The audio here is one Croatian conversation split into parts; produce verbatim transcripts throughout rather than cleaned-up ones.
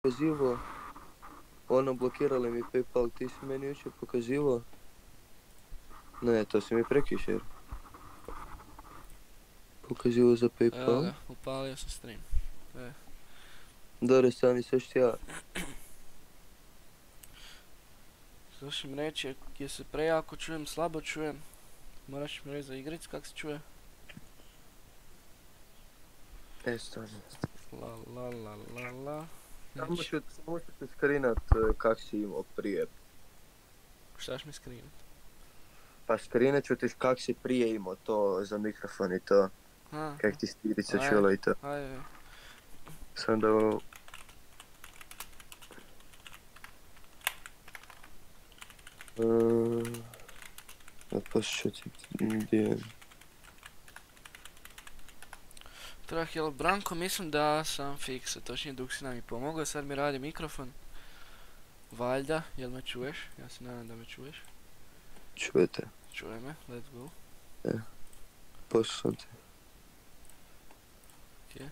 pokazivo, ono blokirali mi PayPal, ti si meni jučer pokazivo. Ne, to si mi prekjučer pokazivo za Evo PayPal. ga, upalio sam stream. E. Dobro, stani, sve što ja. Slušam reći, je se prejako čujem, slabo čujem. Moraš mi reći za igric kak se čuje. E, stani. La la la la la. Samo Znači, ću, samo ću te skrinat kak si imao prije. šta ćeš mi skrinut? Pa skrinat ću ti kak si prije imao to za mikrofon i to. A, Kak ti stirica Ajde. čula i to. ajde. Sam da ovo... Uh, a poslije ću ti gdje... Trah, jel Branko, mislim da sam fiksa, točnije dok si nam i pomogao, sad mi radi mikrofon. Valjda, jel me čuješ? Ja se nadam da me čuješ. Čujete? Čuje me, let's go. Poslije sam ti. Okej.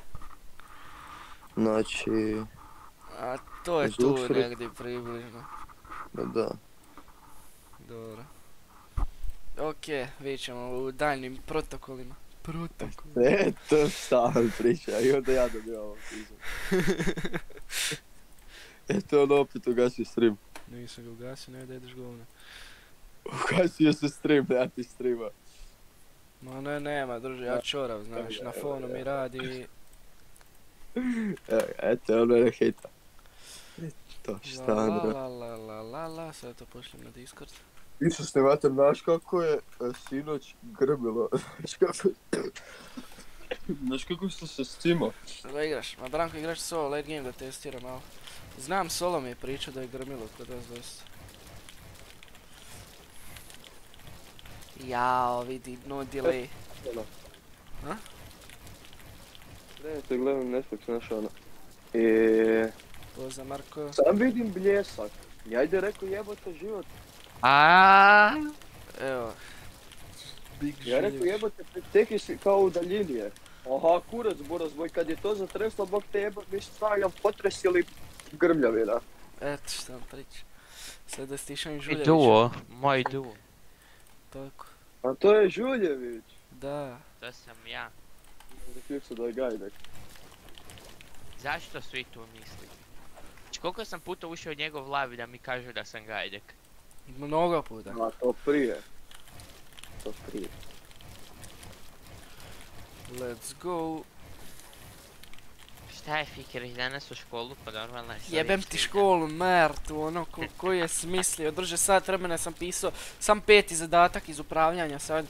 Znači... A to je Zvuk tu fri- negdje približno. Ma da. Dobro. Okej, vidjet ćemo u daljnim protokolima. Protokol. E, to sam priča i onda ja dobijem ovo pizom. Eto on opet ugasio stream. Nisam ga ugasio, ne da jedeš govna. Ugasio se stream, ja ti streama. Ma ne, nema, druže, ja čorav, znaš, na fonu mi radi. E, eto ono je hejta. To šta, La Andro? la la la la la, sad to pošljem na Discord. Isus ne vater, znaš kako je e, sinoć grmilo? Znaš kako... Znaš kako sam se scimao? Da igraš, ma Branko igraš solo, late game da testira malo. Znam, solo mi je pričao da je grmilo kod vas dosta. Jao, vidi, no delay. A? Ne, te gledam Netflix, znaš ono. I... Pozdrav Marko. Sam vidim bljesak. I ajde rekao jebote život. A Evo. Big Ja rekao jebote, tek si kao u daljini je. Aha, kurac buraz moj, kad je to zatreslo, bog te jebot, mi se stavljam potres ili grmljavina. Eto što vam pričam. Sad da stišam i Žuljevića. duo, moj duo. Tako. A to je Žuljević. Da. To sam ja. Zaključio da je gajdak. Zašto svi tu misli? Znači koliko sam puta ušao u njegov live da mi kažu da sam gajdek? Mnogo puta. A to prije. To prije. Let's go. Šta je Fikirić danas u školu pa normalno je Jebem ti školu, mertu, ono ko, ko je smislio. Drže, sat vremena sam pisao sam peti zadatak iz upravljanja sad.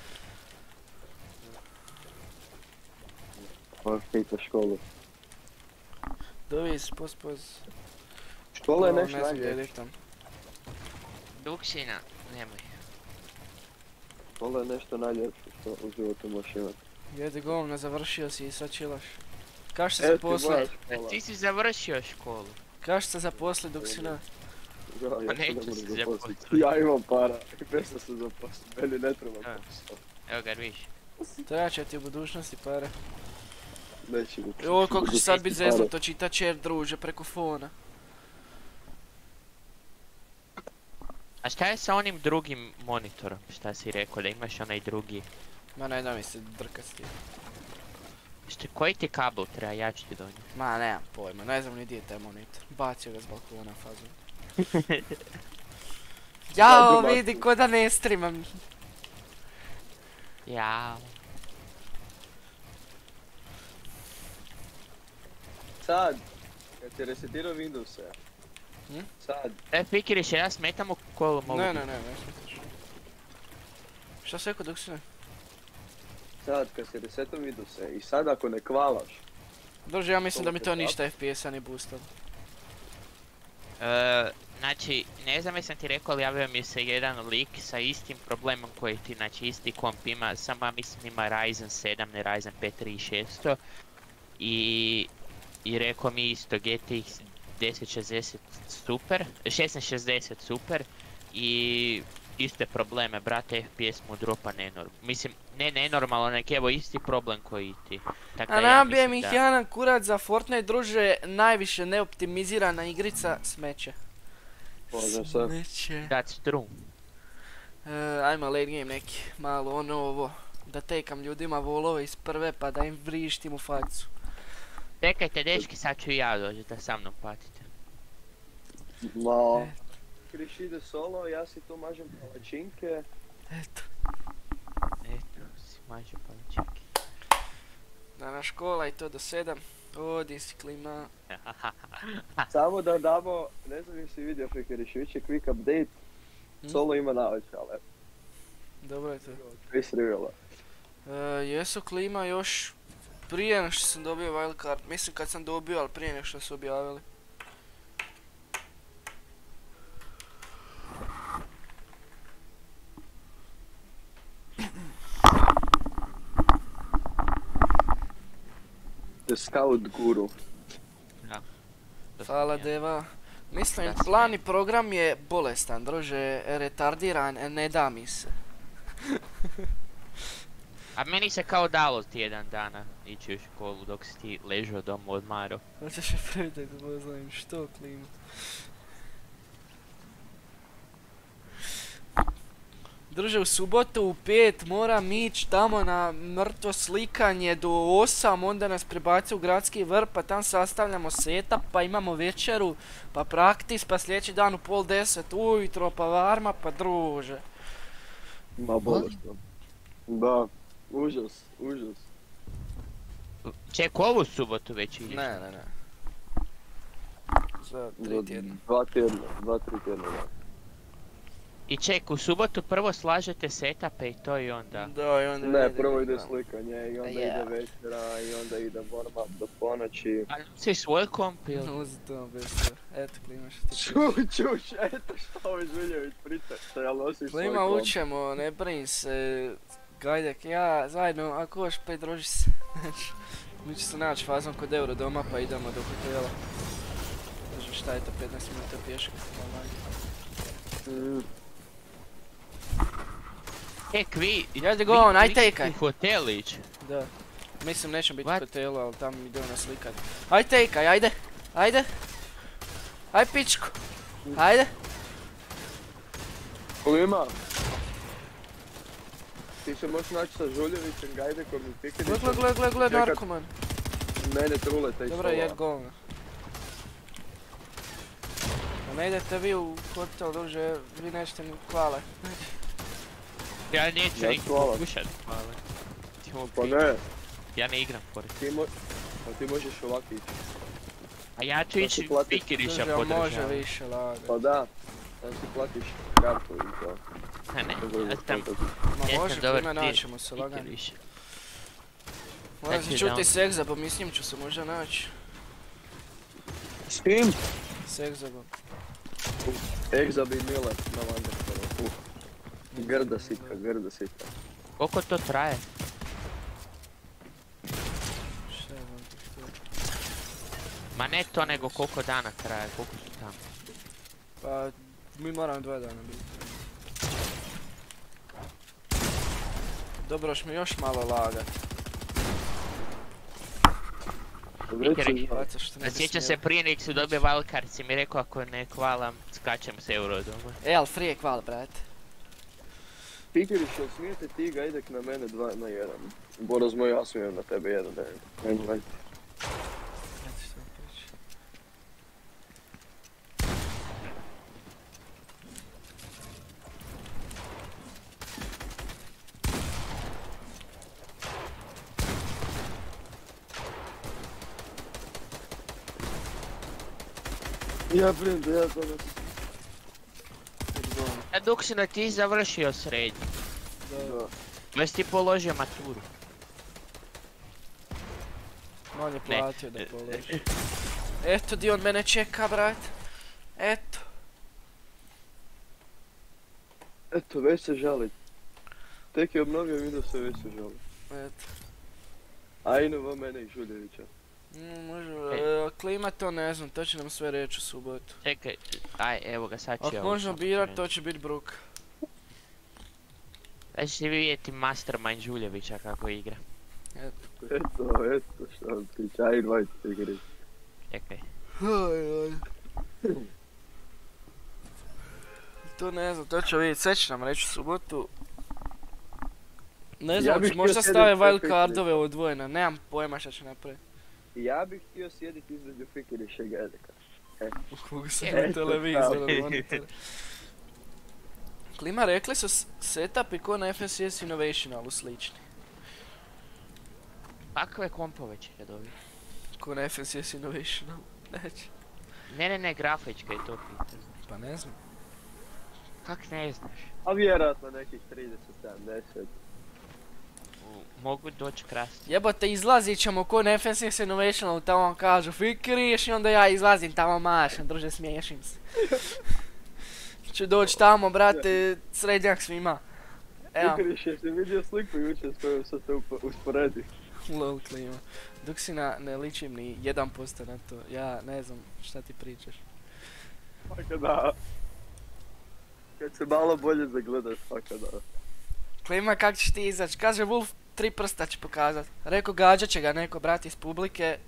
Ovo hejta školu. Doviz, poz, poz. Škola je O, nešto ne znam gdje najljepše. idem. Duksina, nemoj. Škola je nešto najljepše što u životu možeš imati. Jede govna, završio si i sad čilaš. Kaš se Evo ti zaposli? moja A škola. ti si završio školu. Kaš se zaposli dok si na... Ja, Pa ja se ne neću moram se zaposliti. zaposliti. Ja imam para i bez da se zaposlim, meni ne treba A. posao. Evo ga viš. Treba će ti u budućnosti pare. Neće mi. Joj, kako će sad bit Pare. zeznuto čita chat druže preko fona. A šta je sa onim drugim monitorom? Šta si rekao da imaš onaj drugi? Ma ne da mi se drka s tim. Šta, koji ti kabel treba, ja ću ti donijeti. Ma nemam pojma, ne znam ni gdje je taj monitor. Bacio ga s balkona fazu. Jao, Ajde, vidi ko da ne streamam. Jao. Sad, kad ti resetirao Windowsa. Hm? Sad. E, Fikirić, ja smetam u kolu mogu. Ne, ne, ne, ne smetaš. Šta se rekao dok si ne? Sad, kad si resetao Windowsa i sad ako ne kvalaš. Druže, ja mislim da mi to ništa F P S-a ne boostalo. E, znači, ne znam jesam ti rekao, ali javio mi se jedan lik sa istim problemom koji ti, znači isti komp ima, samo ja mislim ima Ryzen sedam, ne Ryzen pet tri tisuće šesto. I, i rekao mi isto G T X deset šezdeset super, šesnaest šezdeset super i iste probleme, brate, F P S mu dropa nenorm. Mislim, Ne, nenormalno, nek evo isti problem koji i ti. Tak da A ja nabijem mislim ih da- jedan kurac za Fortnite, druže, najviše neoptimizirana igrica, smeće. Može se. Smeće. That's true. E, ajmo late game neki, malo ono ovo, da tekam ljudima volove iz prve pa da im vrištim u facu. Čekajte dečki, sad ću i ja doći da sa mnom patite. Ma... Kriš ide solo, ja si tu mažem palačinke. Eto, Eto, si mađo palačinke. danas škola i to do sedam. Odi si klima. Samo da damo, ne znam jesi vidio Fikeriš, jučer quick update. Hm? Solo ima naočale. Dobro je to. Chris Rivela. E, jesu klima još prije nego što sam dobio wildcard. Mislim kad sam dobio, ali prije nego što su objavili. The Scout Guru. Da. To sam Hvala ja. deva. Mislim, Da sam plan i program je bolestan, druže, retardiran, ne da mi se. A meni se kao dalo tjedan dana ići u školu dok si ti ležao doma odmaro. Hoćeš je praviti kako znam što klima. Druže, u subotu u pet moram ići tamo na mrtvo slikanje do osam, onda nas prebaci u gradski vrt, pa tam sastavljamo setup, pa imamo večeru, pa praktis, pa sljedeći dan u pol deset ujutro, pa varma, pa druže. Ma bolestno. Da, užas, užas. Ček, ovu subotu već ideš? Ne, ne, ne. Za Za tri tjedna. Dva tjedna, dva, tri tjedna, da. I ček, u subotu prvo slažete setupe i to i onda. Da, i onda Ne, idemo prvo ide tamo. slikanje i onda Ja. ide večera i onda ide warm up do ponoći. A si svoj komp ili? Uzi to bez toga. Eto, klima što ti Ču, čuš, eto što ovo Žuljević priča, što ja nosiš svoj Klima komp. učemo, ne brini se. Gajdek, ja zajedno, ako hoš pet druži se. Znači, mi će se naći fazom kod euro doma pa idemo do hotela. Znači šta je to, petnaest minuta pješke. Mm, Ček, vi... Ajde vi- go on, aj vi tekaj. u hotel ići. Da. Mislim nećemo biti u What? hotelu, ali tamo idemo na slikat. Aj tekaj, ajde. Ajde. Aj pičku. Ajde. Klima! Ti se možeš naći sa Žuljevićem, Gajdekom i Gle, Fikirićem. gle, gle, gle, gle, Čekat. narkoman. Mene trule taj Dobro, sola. jed govna. A ne idete vi u hotel, druže, vi nećete mi hvale. Ja neću Ja ni hvala. pokušat. Hvala. Ti mogu Pa pričat. ne, Ja ne igram pored. ti, mo pa ti možeš ovako ići. A ja ću Da ići ti platiš. Fikiriša Druže, može podržavati. više, laga. Pa da, da si platiš kartu i to. A ne, To je ja sam... Ma Ja može, sam dobar klima ti- naćemo se lagano. Fikiriša. Moram Znači se čuti da- Segza, pa mi s njim ću se možda naći. S kim? Segzabom. Egza bi Miller na Wanderstonu. Uh. Grda sitka, grda sitka. Koliko to traje? Šta je vam to što? Ma ne to nego koliko dana traje, koliko su tamo. Pa, mi moramo dva dana biti. Dobro, još mi još malo lagat. Fikiri. Baca što ne bi Sjećam se smjelo. prije nek su dobio wildcard si mi rekao ako ne hvalam skačem s euro doma. E, al free kval, brate. Fikiriš, jel smijete ti Gajdek na mene dva na jedan? Boraz moj, ja smijem na tebe jedan, ne. Ne, ne. Znate što vam pričam. Ja prim da ja danas. A dok si na ti završio srednji, Da, Da. već ti položio maturu. on je Ne. platio da položi. Eto di on mene čeka, brat. Eto. Eto, već se žali. Tek je obnovio video se već se žali. Eto. A ino mene i Žuljevića. Mm, može, e, klima to ne znam, to će nam sve reći u subotu. Čekaj, aj evo ga sad ću Ako ja možemo ući. birat, to će biti Brook. Da ćete vidjeti Mastermind Žuljevića kako igra. Eto, eto što vam priča, aj invite se igri. Čekaj. Oj, oj. To ne znam, to ću vidjeti, sve će nam reći u subotu. Ne Ja znam, bih hoće možda htio stave sjediti wild sve cardove odvojena, nemam pojma šta će napraviti. Ja bih htio sjediti između Fikir i Šegedeka. Kogu sam Eto, na televizoru, tako. na monitoru. Klima, rekli su s- setupi ko na F N C S Innovationalu slični. Kakve kompove će dobiti? Ko na F N C S Innovationalu, neće. Ne, ne, ne, grafička je to pitanje. Pa ne znam. Kak ne znaš? A vjerojatno nekih trideset sedamdeset. U- Mogu doći krasno. Jebote, izlazit ćemo ko na F N C S Innovationalu, tamo vam kažu fikiriš i onda ja izlazim tamo mašem, druže smiješim se. Ću doći tamo, brate, srednjak svima. Evo, Fikiriš, jesi vidio sliku jučer s kojom sam se upo- usporedio? lol klima. Dok si na, ne ličim ni jedan posto na to, ja ne znam šta ti pričaš. Faka da. Kad se malo bolje zagledaš, faka da. Klima, kak ćeš ti izać? Kaže Wolf, tri prsta će pokazat. Rekao, gađat će ga neko, brat, iz publike.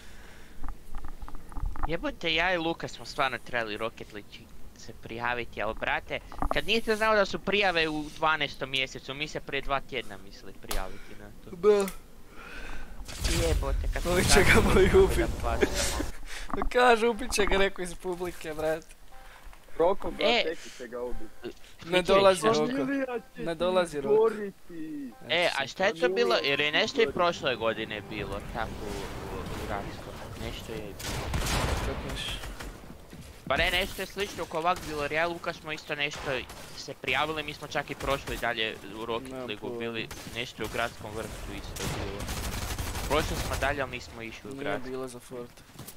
Jebote, ja i Luka smo stvarno trebali Rocket League se prijaviti, ali brate, kad niste znao da su prijave u dvanaestom mjesecu, mi se prije dva tjedna mislili prijaviti na to. B. Jebote, kad Ovi smo će ga tako moji mogli ubit. da plaćamo. Kaže, upit će ga neko iz publike, brat. Roko ga E. teki će ga ubiti. Ne dolazi Šta- Roko. Familija će Ne ti dolazi Roko. izgoriti. E, a šta je to bilo? Jer je nešto i prošle godine bilo, tako u, u, u Ranskom. Nešto je bilo. Kako misliš? Pa ne, nešto je slično oko ovak bilo, jer ja i Luka smo isto nešto se prijavili, mi smo čak i prošli dalje u Rocket Ne, League, pojma. bili nešto u gradskom vrtu isto bilo. Prošli smo dalje, ali nismo išli u Nije grad. bilo za fort.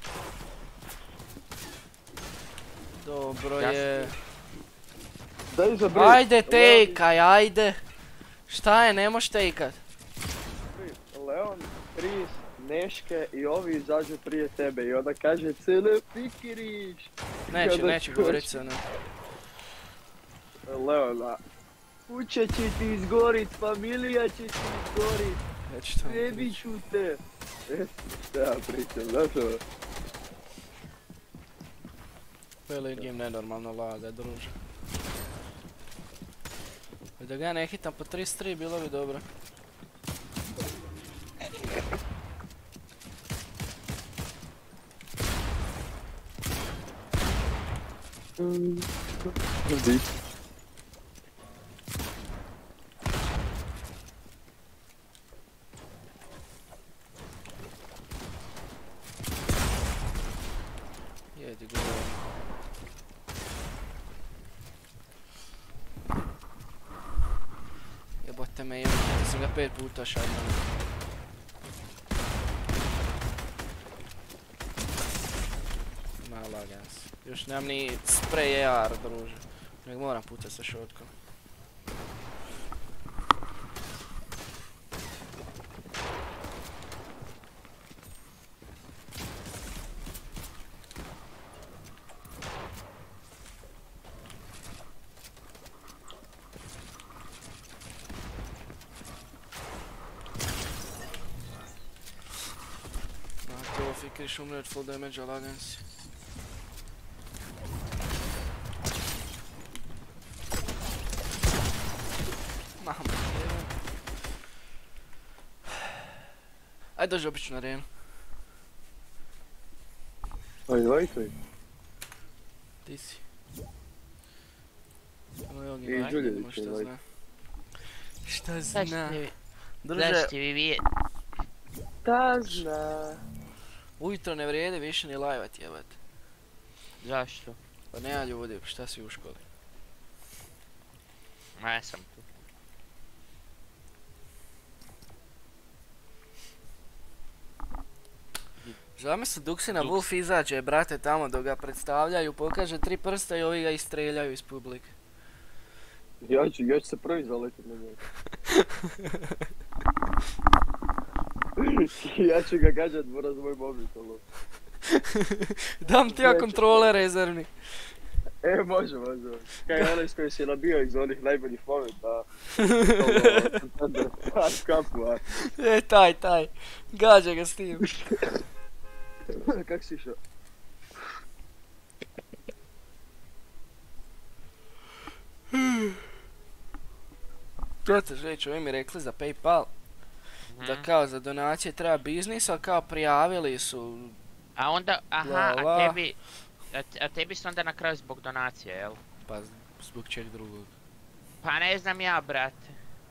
Dobro Ja je. Daj za brit. Ajde, tejkaj, ajde. Šta je, ne moš tejkat. Leon, Chris, Neške i ovi izađu prije tebe i onda kaže cele Fikiriš. Neće, Kada neće čuješ- govorit se ono. Leona, kuća će ti izgorit, familija će ti izgorit, Neće to. prebit ću te. E, šta ja pričam, znaš ovo? Peli game nenormalno laga, druže. Da ga ja ne hitam po trideset tri, bilo bi dobro. Vidi. Jedi govor. Jebote me jebote, da sam ga pet puta šadnao. Ma lagan si. Još nemam ni spray A R, druže. Nek moram pucat sa šotkom. A to fikriš umre od full damage, lagan si. Mama, jebem. Ajde dođi obično na arenu. Ajde, vajkaj. Ti si. Evo je I Ogi, Đuljević vidimo šta je zna. Šta Da zna? ćete vi, da Druže, ćete vi vidjeti. Ta zna. ujutro ne vrijedi više ni live-at jebate. Zašto? Pa nema ljudi, pa šta si u školi? Ma ja sam tu. Zamisli Duksina Duks. Wolf izađe, brate, tamo dok ga predstavljaju, pokaže tri prsta i ovi ga istreljaju iz publike. Ja ću, ja ću se prvi zaletiti na njega. Ja ću ga gađat moram s mojim mobitelom. Dam ti ja Neće. kontrole rezervni. E, može, može, može. Kaj je onaj s kojim si nabio iz onih najboljih momenta. Hard kapu, a. E, taj, taj. Gađa ga s tim. Kak si išao? Brate, žeć, ovi mi rekli za PayPal da kao za donacije treba biznis, ali kao prijavili su. A onda, aha, La, la. a tebi, a, a tebi su onda na kraju zbog donacije, jel? Pa zbog čeg drugog. Pa ne znam ja, brate.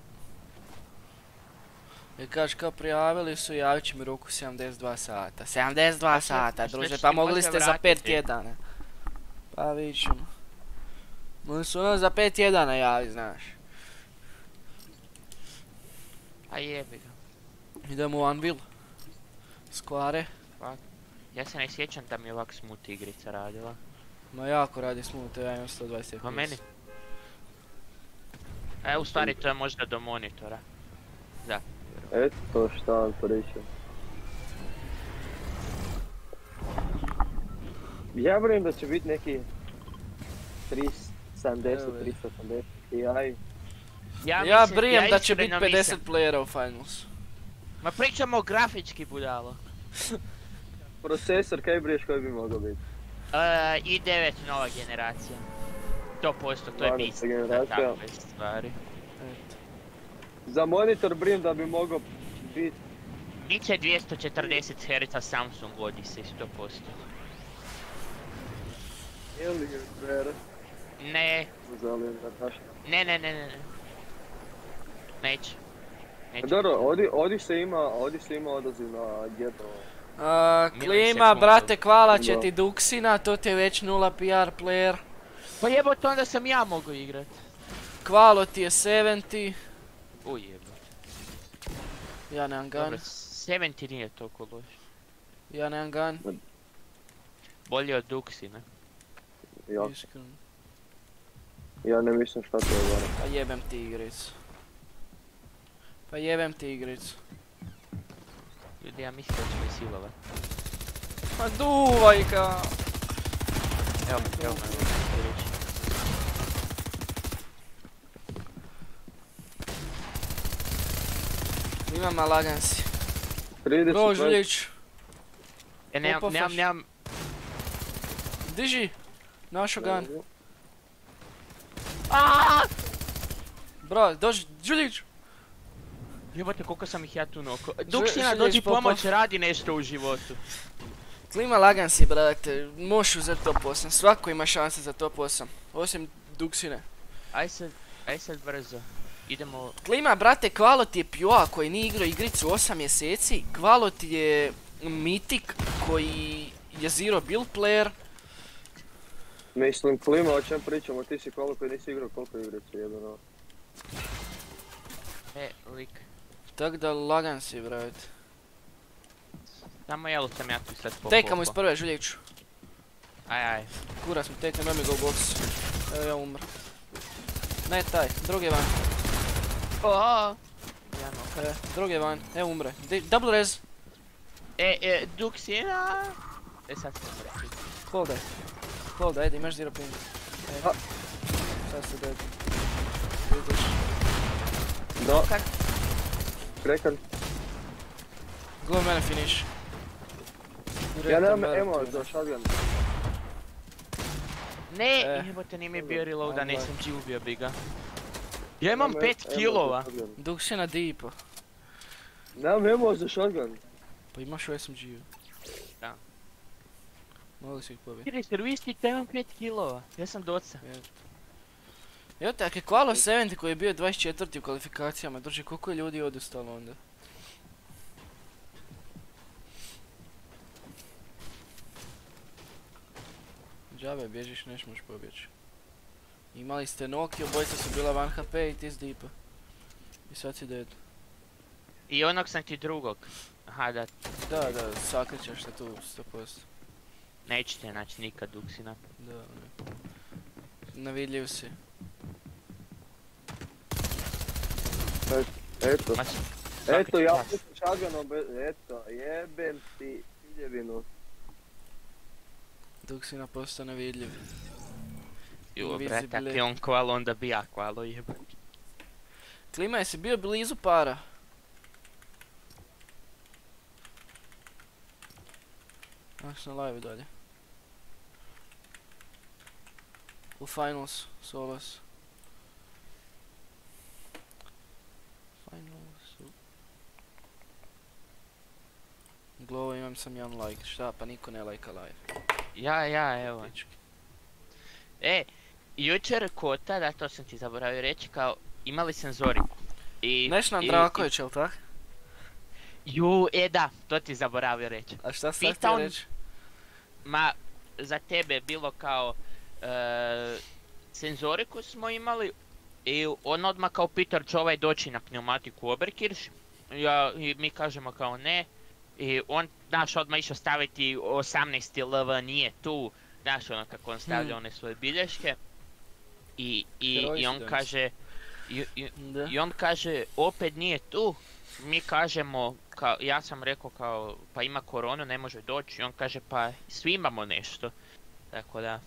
I kažeš kao prijavili su, javit će mi roku sedamdeset dva sata. sedamdeset dva A što- sata, a što druže, će pa ti mogli možda ste za pet vratiti? tjedana. Pa vidit ćemo. Mogli su ono za pet tjedana javi, znaš. A jebi ga. Idemo u Anvil. Skvare. Ja se ne sjećam da mi je ovak smooth igrica radila. Ma jako radi smooth, ja imam sto dvadeset F P S. Pa meni. E, u stvari to je možda do monitora. Da. Eto šta vam to reći. Ja vjerujem da će biti neki tristo sedamdeset, Evo je. tristo osamdeset Ti. Ja, Ja mislim- brijem ja da će biti iskreno pedeset mislim- playera u finals. Ma pričamo o grafički budalo. Procesor, kaj briješ koji bi mogao biti? Uh, i devet nova generacija. sto posto, to je dvanaesta bist za generacija. takve stvari. Eto. Za monitor brijem da bi mogao biti Biće dvjesto četrdeset herca Samsung Odyssey, sto posto. Alien Rare. Ne, Za Alien Rare. ne, ne, ne, ne. ne. Neće. Neće. Dobro, Odi- Odyssey ima, Odyssey ima odaziv na jedno. A, Milisekundu. klima, brate, hvala će Da. ti Duxina, to ti je već nula P R player. Pa jebote, onda sam ja mogu igrat. Kvalo ti je sedamdeset, Uj jebote. ja nemam gun, Dobro, sedamdeset nije toliko loš. ja nemam gun, Bolje od Duxi, ne? Ja, iskreno. ja ne mislim šta to je gore. Pa jebem ti igricu. Pa jebem ti igricu. Ljudi, ja mislim da će me silovat. Ma duvaj ga! Evo me, evo me, evo me, reći. Imam na lagan si. trideset Bro, Žuljić, E, nemam, Opa, nemam, faš. nemam, diži! Našo gun. aaaa! Bro, dođi, Žuljić! Jebote, koliko sam ih ja tu noko. Žu- Duxina, Žuljić, dođi popa. pomoć, radi nešto u životu. Klima lagan si, brate, možeš uzeti top osam, svako ima šanse za top osam, osim Duxine. Aj sad, aj sad brzo. Idemo... Klima, brate, Kvalo ti je Pjoa koji nije igrao igricu osam mjeseci, Kvalo ti je Mythic koji je zero build player. Mislim, klima, o čem pričamo, ti si koliko nisi igrao, koliko igricu jebeno. E, lik. Tak da lagan si, brate. Samo jel sam ja tu sad popopao. Tekamo iz prve, Žuljiću. Aj, aj. Kura smo tekli, nemoj ga u box. Evo ja umr. Ne taj, drugi van. Oooo! Ja no. E, drugi van, evo umre. Di- double res. E, e, Duxina! E, sad sam reći. Hold it. Hold it, ajde, imaš zero ping. E, A. sad se dead. Vidiš. Da, Kad? krekan. Go mene finish. Ja Direktan nemam barem emo tu, za shotgun. Ne, E. jebote, nije mi bio Dobro, reload, a ajde. nisam G ubio bi ga. Ja imam Nemam pet emo za kilova. shotgun. Duxina deepa. Nemam emo za shotgun. Pa imaš u S M G-u. Da. Mogli si ih pobiti. Kiri, servistik, da imam pet kilova. Ja sam doca. Evo te, ak je Kvalo sedamdeset koji je bio dvadeset četvrti u kvalifikacijama, drži, koliko je ljudi odustalo onda? Džabe, bježiš, neš možeš pobjeći. Imali ste Noki, obojica su bila van H P i ti s deepa. I sad si dead. I onog sam ti drugog. Aha, da, Da, da, sakrićeš se tu sto posto. nećete naći nikad Duxina. Da, ne. Navidljiv si. Eto, Ma s- eto, svaki ja čas. sam shotgunom bez, eto, jebem ti piljevinu. Duxina postao nevidljiv. Jo, brate, Invisibility. ak je on kvalo, onda bi ja kvalo jebać. Klima, jesi bio blizu para? Ako sam na live dalje. U finals, solos. Finals. Glovo, imam sam jedan like. Šta, pa niko ne lajka live. Ja, ja, evo. Pički. E, jučer Kota, da to sam ti zaboravio reći, kao imali senzoriku. I, Neš nam i- Draković, jel tak? Ju, e da, to ti zaboravio reći. A šta sad Pita htio on- reći? Ma, za tebe je bilo kao, e, senzoriku smo imali i on odmah kao Peter će ovaj doći na pneumatiku Oberkirch. Ja, i mi kažemo kao ne. I on, znaš, odmah išao staviti osamnaesti L V, nije tu. Znaš, ono kako on stavlja Hmm. one svoje bilješke. I, i, Heroji i su on danas. kaže, i, i, Da. i on kaže, opet nije tu. Mi kažemo, kao, ja sam rekao kao, pa ima koronu, ne može doći. I on kaže, pa svi imamo nešto. Tako da.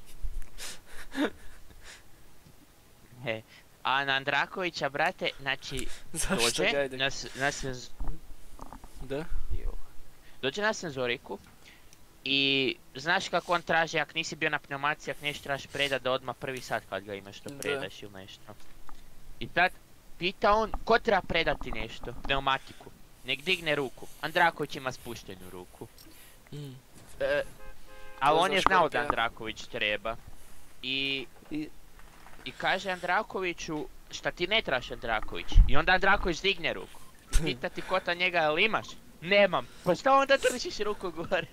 He. A na Andrakovića, brate, znači, Zašto ga dođe ide? na, s- na senz- Da? dođe na senzoriku i znaš kako on traži, ako nisi bio na pneumaciji, ako nešto trebaš predat da odmah prvi sat kad ga imaš to Da. predaš ili nešto. I tad pita on, ko treba predati nešto, pneumatiku, nek digne ruku. Andraković ima spuštenu ruku. Mm. E, ali To on je znaš znao koliko da ja. Andraković treba. I, I- i kaže Andrakoviću, šta ti ne trebaš Andraković? I onda Andraković digne ruku. Pita ti Kota njega, jel imaš? Nemam. Pa šta onda držiš ruku gore?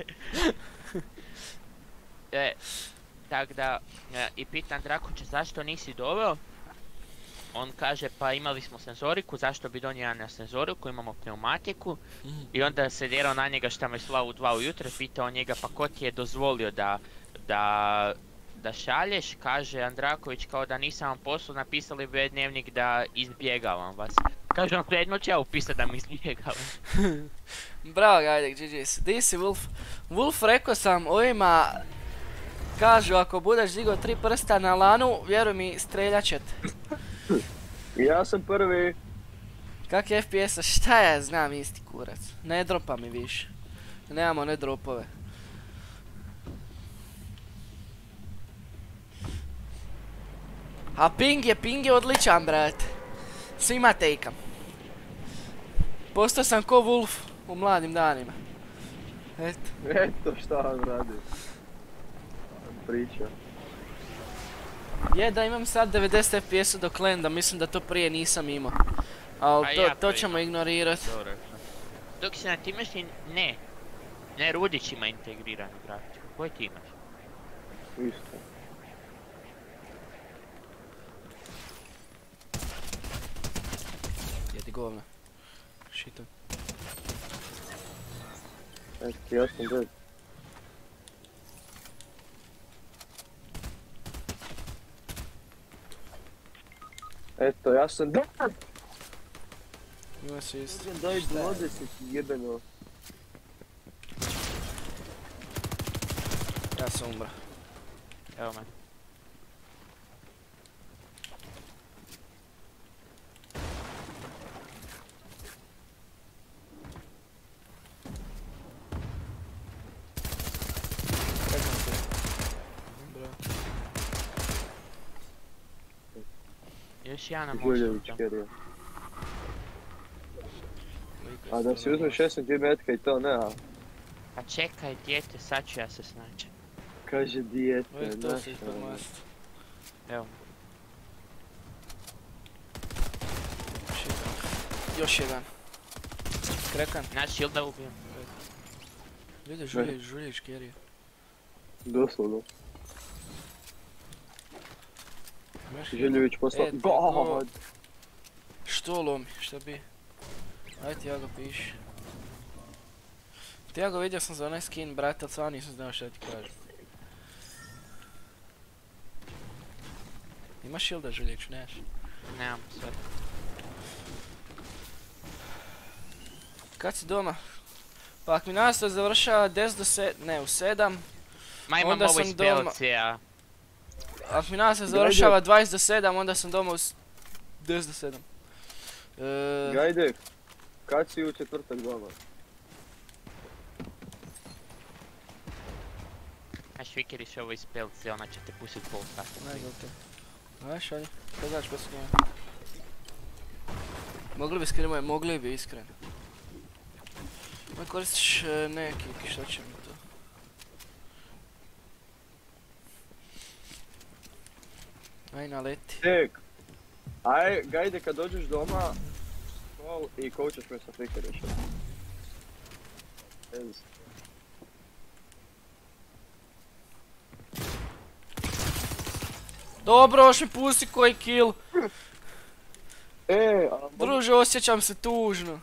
e, tak da, e, i pita Andrakovića zašto nisi doveo? On kaže pa imali smo senzoriku, zašto bi donio na senzoriku, imamo pneumatiku. Mm. I onda se derao na njega šta me slao u dva ujutro, pitao njega pa ko ti je dozvolio da, da, da šalješ, kaže Andraković kao da nisam vam poslu napisali bi dnevnik da izbjegavam vas. Kaže on jedno će ja upisat da mi izbjegavam. Bravo Gajdek, G G's. Di si Wolf? Wolf, rekao sam ovima, kažu ako budeš digao tri prsta na lanu, vjeruj mi, streljat će te. Ja sam prvi. Kak je F P S-a? Šta ja znam, isti kurac. Ne dropa mi više. Nemamo ne dropove. A ping je, ping je odličan, brate. Svima tejkam. Postao sam ko Wolf u mladim danima. Eto. Eto šta vam radi. Priča. Je da imam sad devedeset F P S-a dok lenda, mislim da to prije nisam imao. Ali A to, ja to to ćemo imam. ignorirat. Dobro. Dok si na ti imaš i ne. Ne, Rudić ima integriranu grafiku. Koji ti imaš? Isto. Jedi govna. Šitam. Eto, ja sam dead. Eto, ja sam dead. Ima se isto. Daj dvadeset jebeno. Ja sam umra. Evo me. Čekam te. Bra. Još jedan na Žuljević mostu. kerija. Liko A da je si stvarno uzmeš šest metka i to ne, a? Pa čekaj dijete, sad ću ja se snaći. Kaže dijete, Uvijek to znaš si šta, ispod ono. masta. Evo. Šitam. Još jedan. Krekan. Znači ili da ubijem? Ljudi, žuljić, žuljić, kerija. Doslovno. Imaš Žuljević poslao. E, te God! Što lomi, šta bi? Ajde ti ja ga piši. Ti ja ga vidio sam za onaj skin, brate, ali stvarno nisam znao šta ti kažem. Imaš shielda, Žuljić, nemaš? Nemam sve. Kad si doma? Pa ako mi nastav završava deset do sedam, ne u sedam, Ma imam Onda ovo sam iz doma. Belcija. ako mi nastava završava dvadeset do sedam, onda sam doma u deset do sedam. E, Gajde, kad si u četvrtak doma? Znaš, Vikiriš ovo iz P L C, ona će te pustit pol sata. ne znam te. Znaš, ali, što znaš pa snijem? Mogli bi skrimo, mogli bi iskreno. Ma koristiš e, neki, šta će mi to? Aj naleti. Tek, aj, Gajde, kad dođeš doma, call i coachaš me sa Vikirišom. Ez. Dobro, još mi pusti koji kill. E, a... Druže, osjećam se tužno.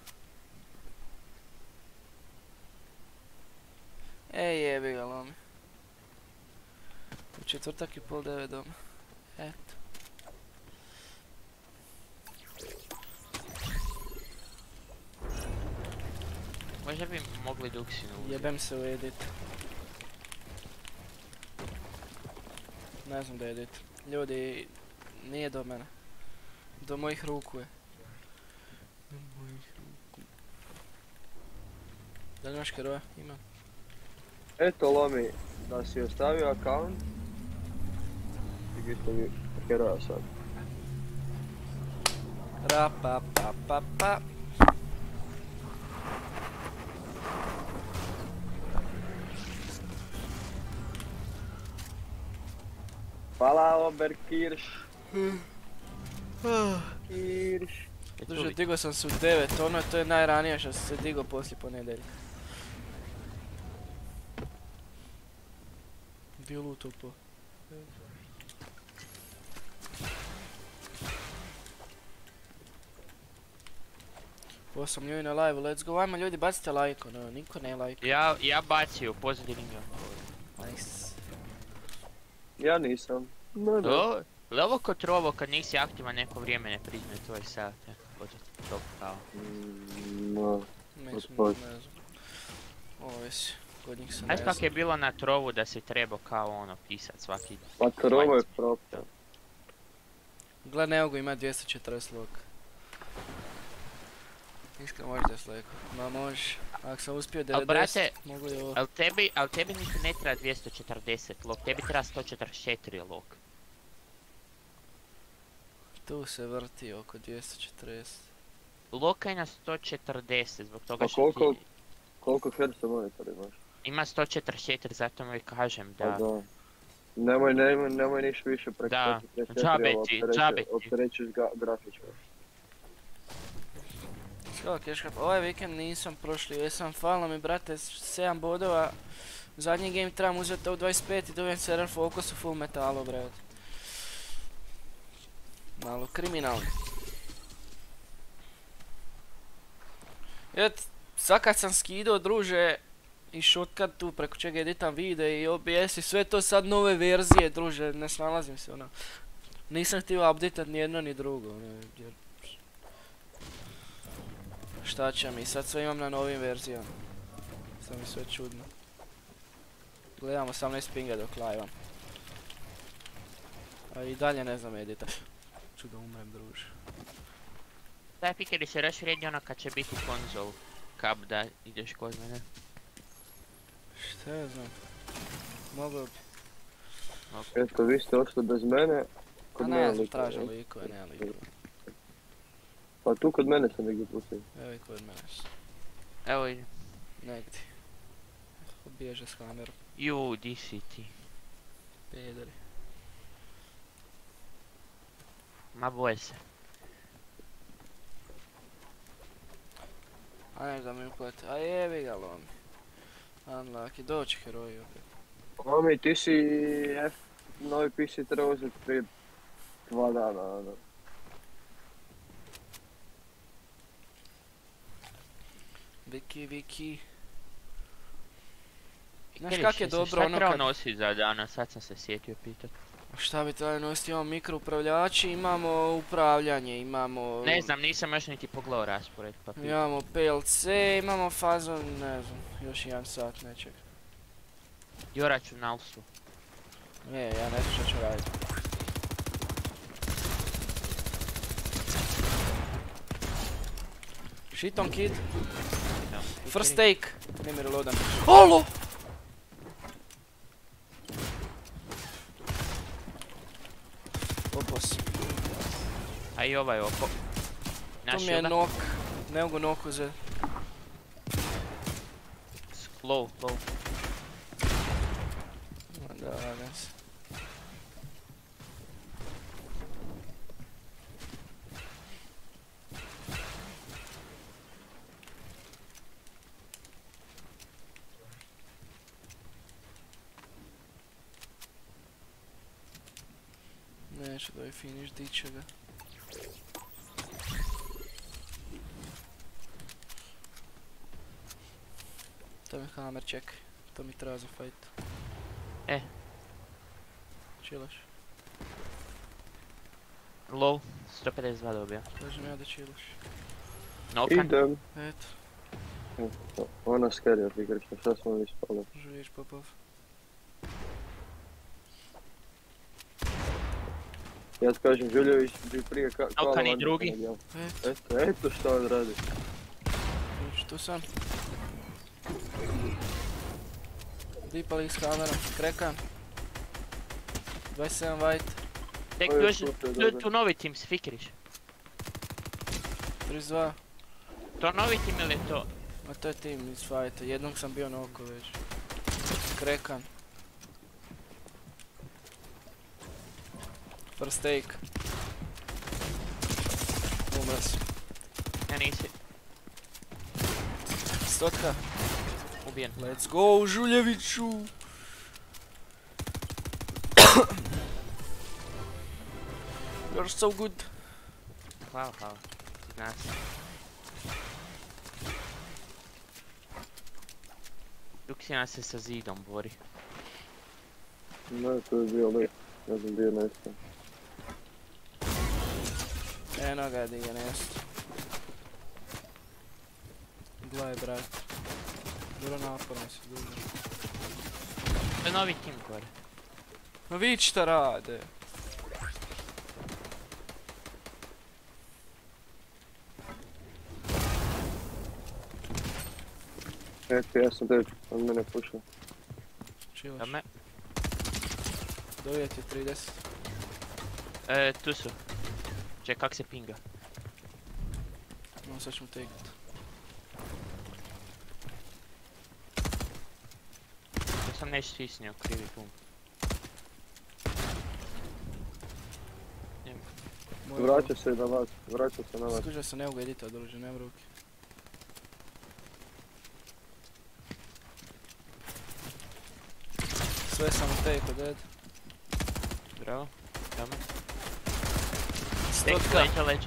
Ej, jebi ga, lomi. U četvrtak i pol devet doma. Eto. Možda bi mogli Duksinu uzeti. Jebem se u edit. Ne znam da je edit. Ljudi, nije do mene. Do mojih ruku je. Do mojih ruku. Da li imaš heroja? Imam. Eto, Lomi, da si ostavio account. Isto mi heroja sad. Ra pa pa pa pa. Hvala, Oberkirš. Kirš. Druže, digao sam se u devet, ono to je najranije što sam se digao poslije ponedjeljka. Gdje je lutao po? osam ljudi na live, let's go, ajmo ljudi bacite like, ono, niko ne like. Ja, ja bacio, pozdravim ga. Nice. Ja nisam. No, da. O, li ovo kod trovo kad nisi aktivan neko vrijeme ne priznaje tvoj sate? Hoće to kao. Mm, no. Mislim, Otpad. ne znam. Ovisi, kod njih se ne Znaš znam. kak je bilo na trovu da si trebao kao ono pisat svaki... Pa trovo je propao. Gle, Neogo ima dvjesto četrdeset loka. Iskreno možeš da sliku. Ma može. Ako sam uspio Al devedeset, brate, mogu i ovo. al tebi, al tebi niti ne treba dvjesto četrdeset lok, tebi treba sto četrdeset četiri lok. Tu se vrti oko dvjesto četrdeset. Loka je na sto četrdeset, zbog toga Pa što koliko, ti... koliko herca monitor imaš? Ima sto četrdeset četiri, zato mu i kažem Pa da... da. Nemoj, nemoj, nemoj niš više preko Da, sto četrdeset četiri, džabe ovo ti, opterećuješ- džabe ti. opterećuješ ga, grafično. Skoro keška, ovaj vikend nisam prošli, jesam, falilo mi brate sedam bodova. Zadnji game trebam uzeti u dvadeset pet i dobijem server Focus u full metalu, brate. Malo kriminalno. Et, sad kad sam skidao, druže, i shotcut tu preko čega editam videe i O B S i sve to sad nove verzije, druže, ne snalazim se, ono. Nisam htio updateat ni jedno ni drugo, ono, jer... Šta će mi, sad sve imam na novim verzijama. Sad mi sve čudno. Gledam osamnaest pinga dok live-am. A i dalje ne znam edita. Ču da umrem, druže. Daj pikeri se rašvredi ono kad će biti konzol. Kap da ideš kod mene. Šta ja znam. Mogao bi. Eto, vi ste ošli bez mene. A Kod ne mene znam, likove, tražim jel? likove, nema likove. Pa tu kod mene sam negdje pustio. Evo i kod mene su. Evo ide. Negdje. Bježe s kamerom. Ju, di si ti? Pederi. Ma boj se. A ne znam mi uplati. A jebi ga lomi. Unlucky, doći heroji opet. Mami, ti si F, novi P C treba uzeti prije dva dana, ono. Viki, Viki. Znaš Pikeri, kak je šta- dobro šta ono treba kad... nosit za danas, sad sam se sjetio pitat. A šta bi trebali nositi, imamo mikroupravljači, imamo upravljanje, imamo... Ne znam, nisam još niti pogledao raspored pa pitam. Imamo P L C, imamo fazon, ne znam, još jedan sat nečeg. Jo računalstvo. Je, ja ne znam šta ću raditi. Shit on kid. First take. Nije mi reloadan. Alo! Opos. A i ovaj oko. To mi je nok. Ne mogu nok uzeti. Low, low. Da, lagam se. Neće da je finish diće ga. To mi hammer, čekaj. To mi treba za fight. E. Chillaš. Low, sto pedeset dva dobija. Kažem ja da chillaš. Nokan. Idem. Eto, Ona skerija igrička, šta smo li spali? živiš Popov. Ja ti kažem, Žuljević bi prije ka... Nokan i drugi. Eto, Eto, eto što on radi. vidiš tu sam. Dipali s kamerom, krekan. dvadeset sedam white, Tek Ovo je još, super, tu, dobro. tu novi tim se fikiriš. trideset dva. To novi tim ili je to? Ma to je tim iz fighta, jednog sam bio na oko već. Krekan. First take. Umra si. Ja nisi. Stotka. Ubijen. Let's go, Žuljeviću! You're so good. Hvala, hvala. Zna se. Duksina se sa zidom bori. Ne, to je bio lijep. Ne znam, bio nešto. Eno ga di je nešto. Gledaj, brat. Dobro naporno se duže. To je novi tim gore. Ma vidi šta rade. Eto, ja sam tebi, on mene pušao. Da Chillaš. me... Dovijet je trideset. E, tu su. Ček, kak se pinga? No sad ćemo tegnut. Ja sam nešto stisnio, krivi pum. Moj Vraća se na vas, vraća se na vas. Skuža se ne mogu editat, druže, nemam ruke. Sve sam u teku, dead. Bravo. Da me. Stotka. Tek leđa, leđa.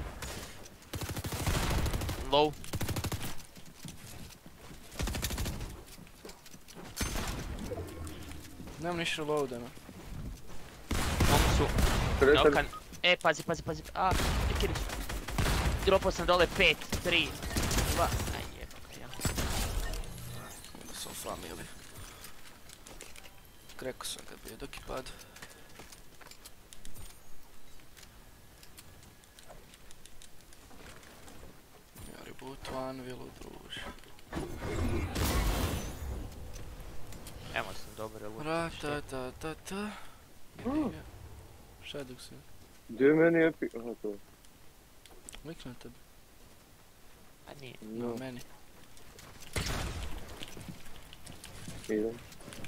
Low. Nemam niš reloadano. Mogu su. Kretan, Nokan. E, pazi, pazi, pazi. A, Fikirić. Dropao sam dole pet, tri, dva. Aj, jebak, ja. So family. Kreko sam ga bio dok je pad. Ja reboot one vilu druže. Evo sam dobro lupi. Ra ta ta ta ta. Mm. Šta je dok si? gdje je meni epic? Aha, to. Lik na tebi. A nije. No, No, meni. idem.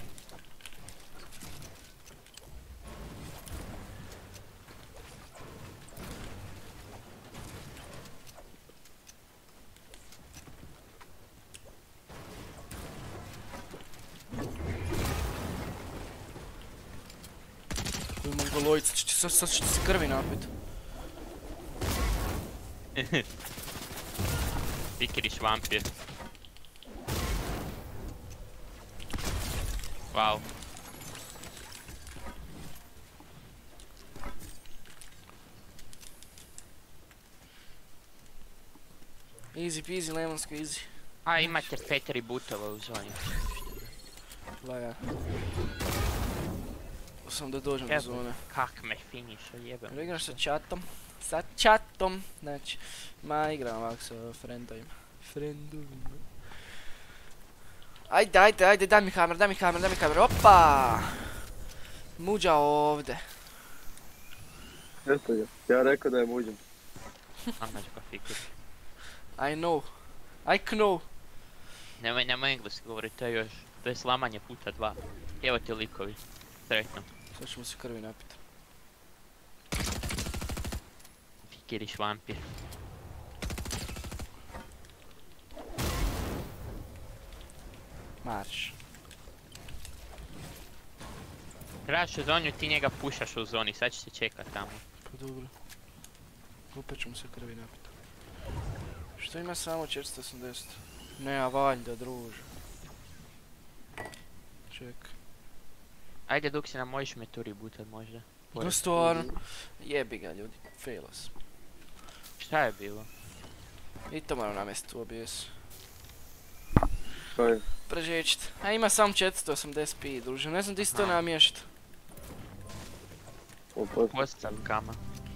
Koji mongolojica, će ti sad, sad će ti se krvi napit. Fikirić vampir. Wow. Easy peasy, lemon squeezy. A, imate pet rebootova u zoni. Laga. sam da dođem do zone. Kak me finiša, jebem. Jel igraš sa chatom? Sa chatom, znači, ma igram ovak sa friendovima. Friendovima. Ajde, ajde, ajde, daj mi kamer, daj mi kamer, daj mi kamer, opa! Muđa ovdje. Eto ga, ja rekao da je muđem. Amač ga fikir. I know. I know. Nemoj, nemoj engleski govorit, to je još, to je slamanje puta dva. Evo ti likovi, sretno. Sad ćemo se krvi napit. Fikiriš vampir. Marš. Trebaš u zonju, ti njega pušaš u zoni, sad će se čekat tamo. Pa dobro. Opet ćemo se krvi napit. Što ima samo četiristo osamdeset? Ne, a valjda, druže. Čekaj. Ajde dok si nam možeš me tu rebootat možda. No stvarno. Jebi ga ljudi, failo sam. Šta je bilo? I to moram namjestiti u O B S. Što je? Prežečit. A ima samo četiristo osamdeset pi, druže, ne znam di si to namješta. Postavkama.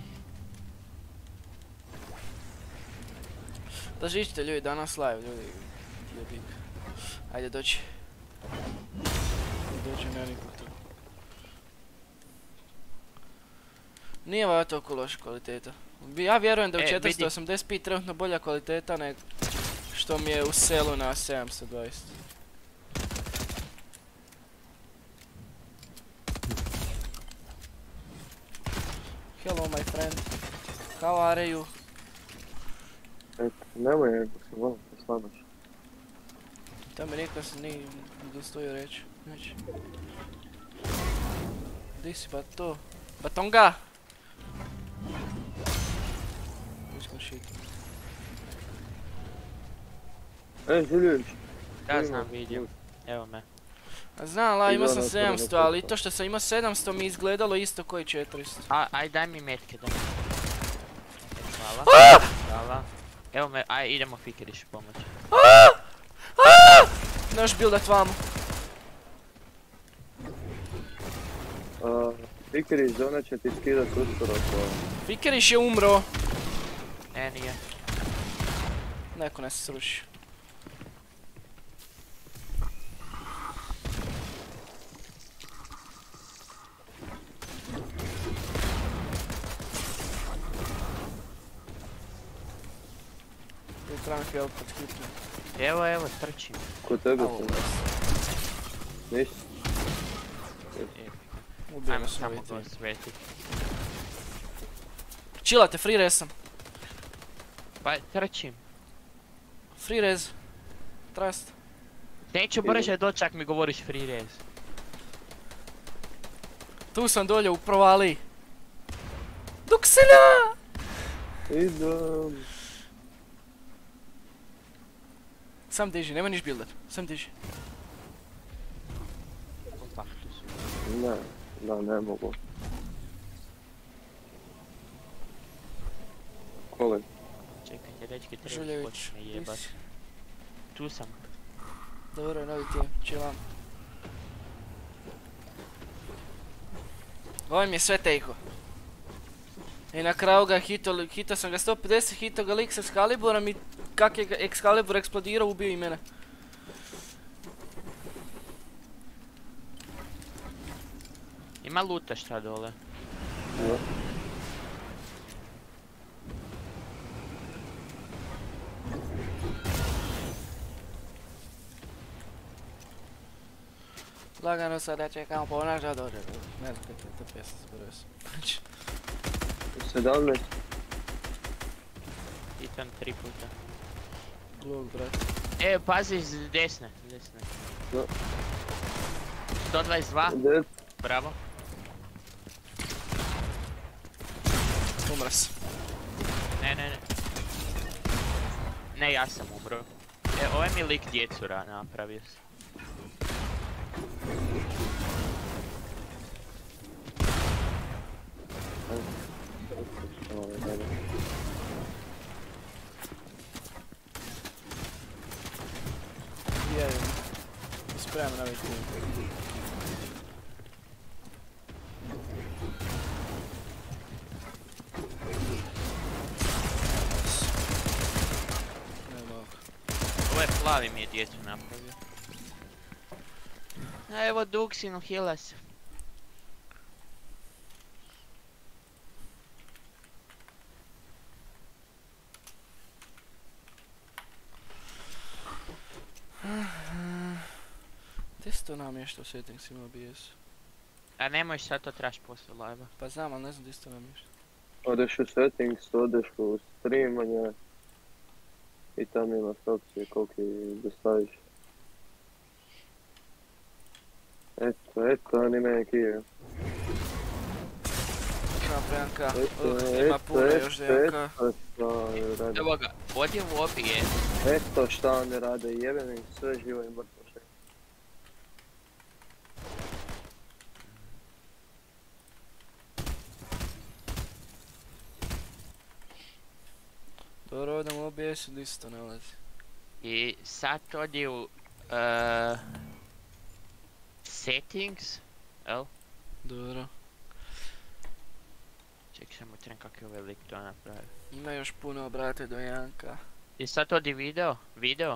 Da žičite ljudi, danas live, ljudi. Jebik. Ajde, dođi. Dođi, nema nikog tu. Nije ovo toliko loša kvaliteta. Ja vjerujem da je u četiristo osamdeset pi trenutno bolja kvaliteta nego što mi je u selu na sedamsto dvadeset. Hello my friend. How are you? Eto, nemoj engleski, volim te slamaš. To mi rekao sam, nije dostojio reći. Znači. Di si pa to? Batonga! Uskom shit. E, Žuljević. Da znam, vidim. Evo me. A znam, la, imao sam sedamsto, ali to što sam imao sedamsto mi izgledalo isto koji četiristo. A, aj daj mi metke, daj mi. Hvala. Hvala. Evo me, aj idemo fikiriš pomoć. Noš buildat vamo. Fikir iz zone će ti skidat uskoro to. Fikiriš je umro. Ne, nije. Neko nas sruši. Trebam ti opet hitno. Evo, evo, trčim. Ko tebe sam? Ništa. Ubijemo Ajmo se samo ovaj go tim. svetit. Chillate, free res sam. Pa, trčim. Free res. Trust. Neću brže doći ak mi govoriš free res. Tu sam dolje u provali. Dukselja! Idem. Sam diži, nemoj niš buildat. Sam diži. Kontaktu su. Ne, da ne mogu. Kole. Čekajte, dečki, treba Žuljević, počne di jebat. si? Tu sam. Dobro, novi tim, chillam. Ovo mi je sve tejko. I na kraju ga hito, hito sam ga sto pedeset, hito ga lik s Excaliburom i kak je Excalibur eksplodirao, ubio i mene. Ima luta šta dole. Da. Lagano sada čekamo ponaš da dođe. Ne znam kako je to pjesma, zborio sam. sedamnaest. Hitam tri puta. Glug, brat. E, pazi s desne, s desne. Da. sto dvadeset dva, Dead. bravo. Umra sam. Ne, ne, ne. Ne, ja sam umro. E, ovaj mi lik djecu ra- napravio se. Ovo je dobro. Bijaju. Spremam na ovaj tim. Slavi mi je djecu napravio. A evo Duksinu, hila se. Gdje si to namješta u settingsima O B S? A nemoj sad, to trebaš poslije live-a. Pa znam, ali ne znam gdje si to namješta. Odeš u settings, odeš u streamanje i tam imaš opcije koliko da staviš. Eto, eto, anime ekija. Ima Prijanka, Eto, uh, ima puno eto, još eto, Prijanka. eto šta oni rade. Evo ga, odi u O B S. Eto šta oni rade, jebeni sve živo i mrtvo še. Dobro, odem u O B S-u, di se to ne ulazi. I sad odi u... Uh, settings. Jel? Dobro. Čekaj samo tren kak je ovaj lik to napravio. Ima još puno, brate, do Janka. I sad odi video, video.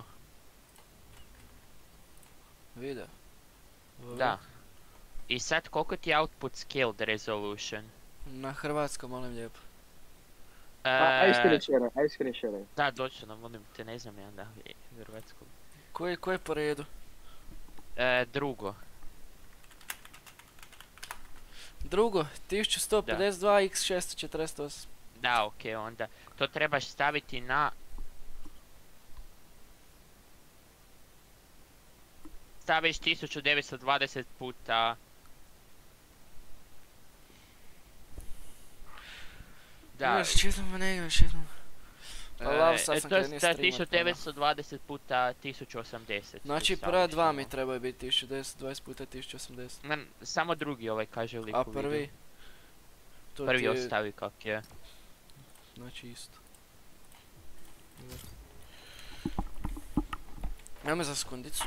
Video. Dobro. Da. I sad koliko ti je output scaled resolution? Na hrvatskom, molim lijepo. A, aj E, screen share, aj screen share. Da, dočno, molim te, ne znam ja da je hrvatsko. Koji, koji je po redu? E, drugo. Drugo, tisuću sto pedeset dva x šesto četrdeset osam. Da, okej, onda. To trebaš staviti na... Staviš tisuću devetsto dvadeset puta... Da, Imaš četnom, ne imaš četnom. Alav, e, sad sam to je krenio sta- streamat, tisuću devetsto dvadeset puta tisuću osamdeset. Znači tu prva staviš dva ovo. mi trebaju biti tisuću devetsto dvadeset puta tisuću osamdeset. Ne, samo drugi ovaj kaže lik A u videu. prvi? To Prvi ti je, ostavi kak je. znači isto. Ajme za sekundicu.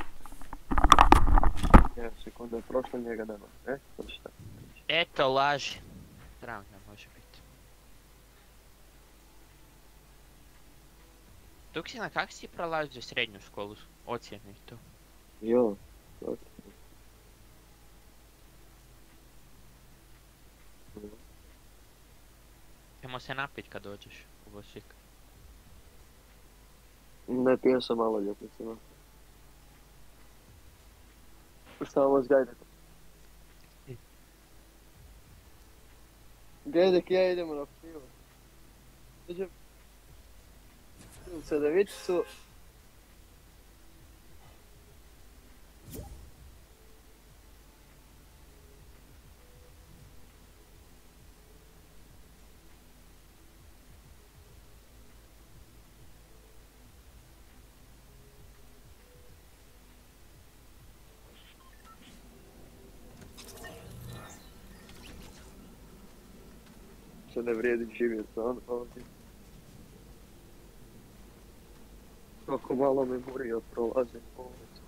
Ja, sekunda je prošla, njega nema. E, to šta? Eto, laži. Drag ne može biti. Duksina, kak si prolazio srednju školu? Ocjene i to. Jo, ok. Ćemo se napit kad dođeš u Osijek. Ne pijem sa maloljetnicima. Šta vas gajde? Gajdek i ja idemo na pivo. Dođem u Cedevičicu. Se ne vrijedi živjeti on ovdje. Kako malo me burio prolazi po ulici.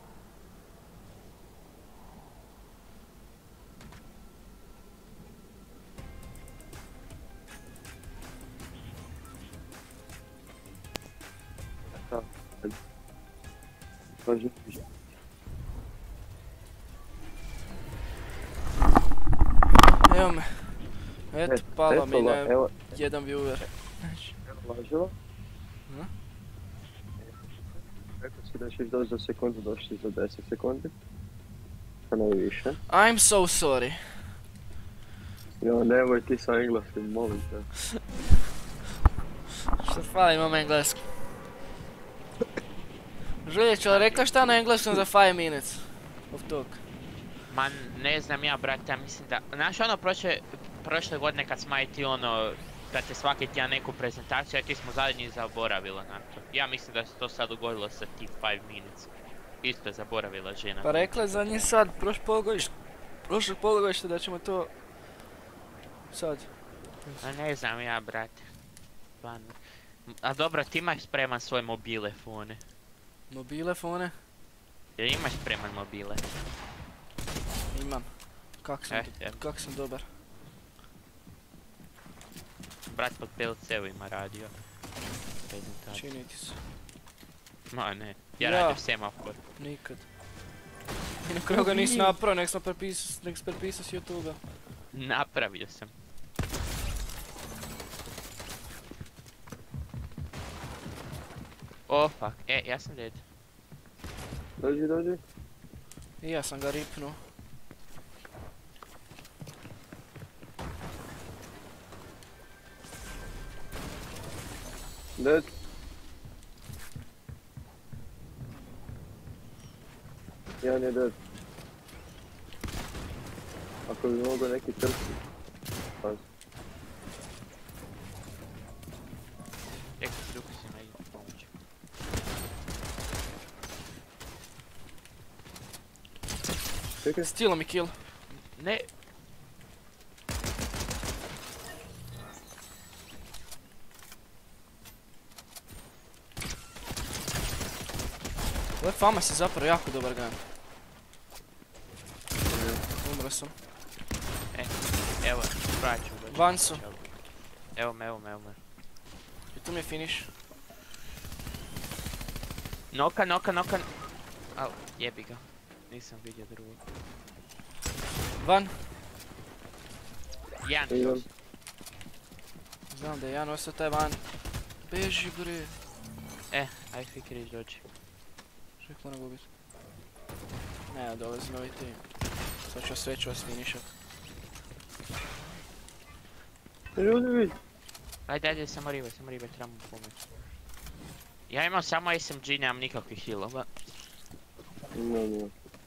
Da, pa živi. Evo me. Eto, palo mi na Evo, jedan viewer. evo lažila. Hm? Rekao si da ćeš doći za sekundu, došli za deset sekundi. Pa ne više. I'm so sorry. Jo, nemoj ti sa engleskim, molim te. Što fali, imam englesku. Žuljeć, ali rekla šta na engleskom za five minutes of talk? Ma ne znam ja, brate, ja mislim da... Znaš ono prošle, prošle godine kad smo ti ono... Da te svaki tjedan neku prezentaciju, a ti smo zadnji zaboravila na to. Ja mislim da se to sad dogodilo sa tih five minutes. Isto je zaboravila žena. Pa rekla je za njih sad, prošlog polugodišta, prošlog polugodišta da ćemo to... Sad. A ne znam ja, brate. Stvarno. A dobro, ti imaš spreman svoje mobile fone. Mobile fone? Jel imaš spreman mobile? Imam. Kak sam, Eh, do- evo. kak sam dobar. Brat pod P L C-u ima radio. Prezentaciju. Čini ti se. Ma ne, ja Ja. radim semafor. Nikad. I na kraju ga nisi napravo, nek sam prepisao, nek sam prepisao s YouTube-a. Napravio sam. O, fuck. E, ja sam dead. Dođi, dođi. I ja sam ga ripnuo. Dead. Jedan je dead. Ako bi mogao neki trpiti. Pazi. Rekao si Luka si na idu pomoći. Čekaj. Stilo mi kill. Ne. Ovaj Famas je zapravo jako dobar gun. Umro sam. E, evo, vraću. dođi. Van su. Evo me, evo me, evo me. I tu mi je finish. Noka, noka, noka. Au, jebi ga. Nisam vidio drugog. Van. Jedan Idem. još. Znam da je jedan ostao taj van. Beži bre. E, aj Fikrić dođi. Ček, moram gubit. Ne, dolazi novi tim. Sad ću sve ću vas finishat. Ljudi vidi. Ajde, ajde, samo ribe, samo ribe, trebamo pomoć. Ja imam samo S M G, nemam nikakvih healova. Ne, ne.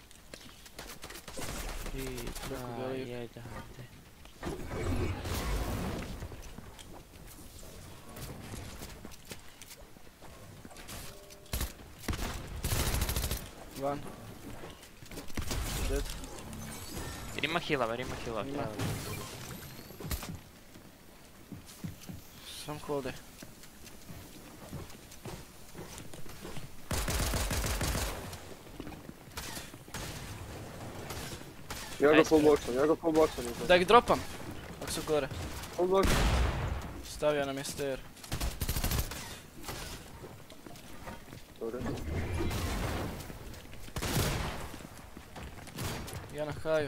Tri, dva, velik. jedan, te. Van. Dead. Ima healova, ima healova. Ima. treba. Sam hodaj. Ja ga Ajde, fullboxam, ja ga fullboxam. Da ih dropam. Ako su gore. Fullboxam. Stavio nam je stair. Dobro. Ja na haju.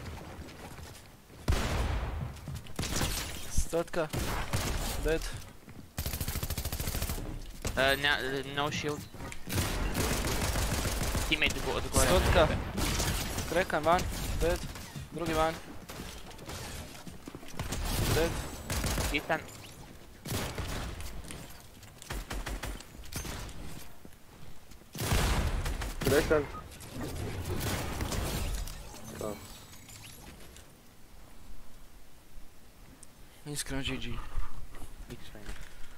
Stotka. Dead. Uh, na, no shield. Teammate go, od gore. Stotka. Krekan van. Dead. Drugi van. Dead. Hitan. Krekan. Da. Iskreno G G. Iskreno.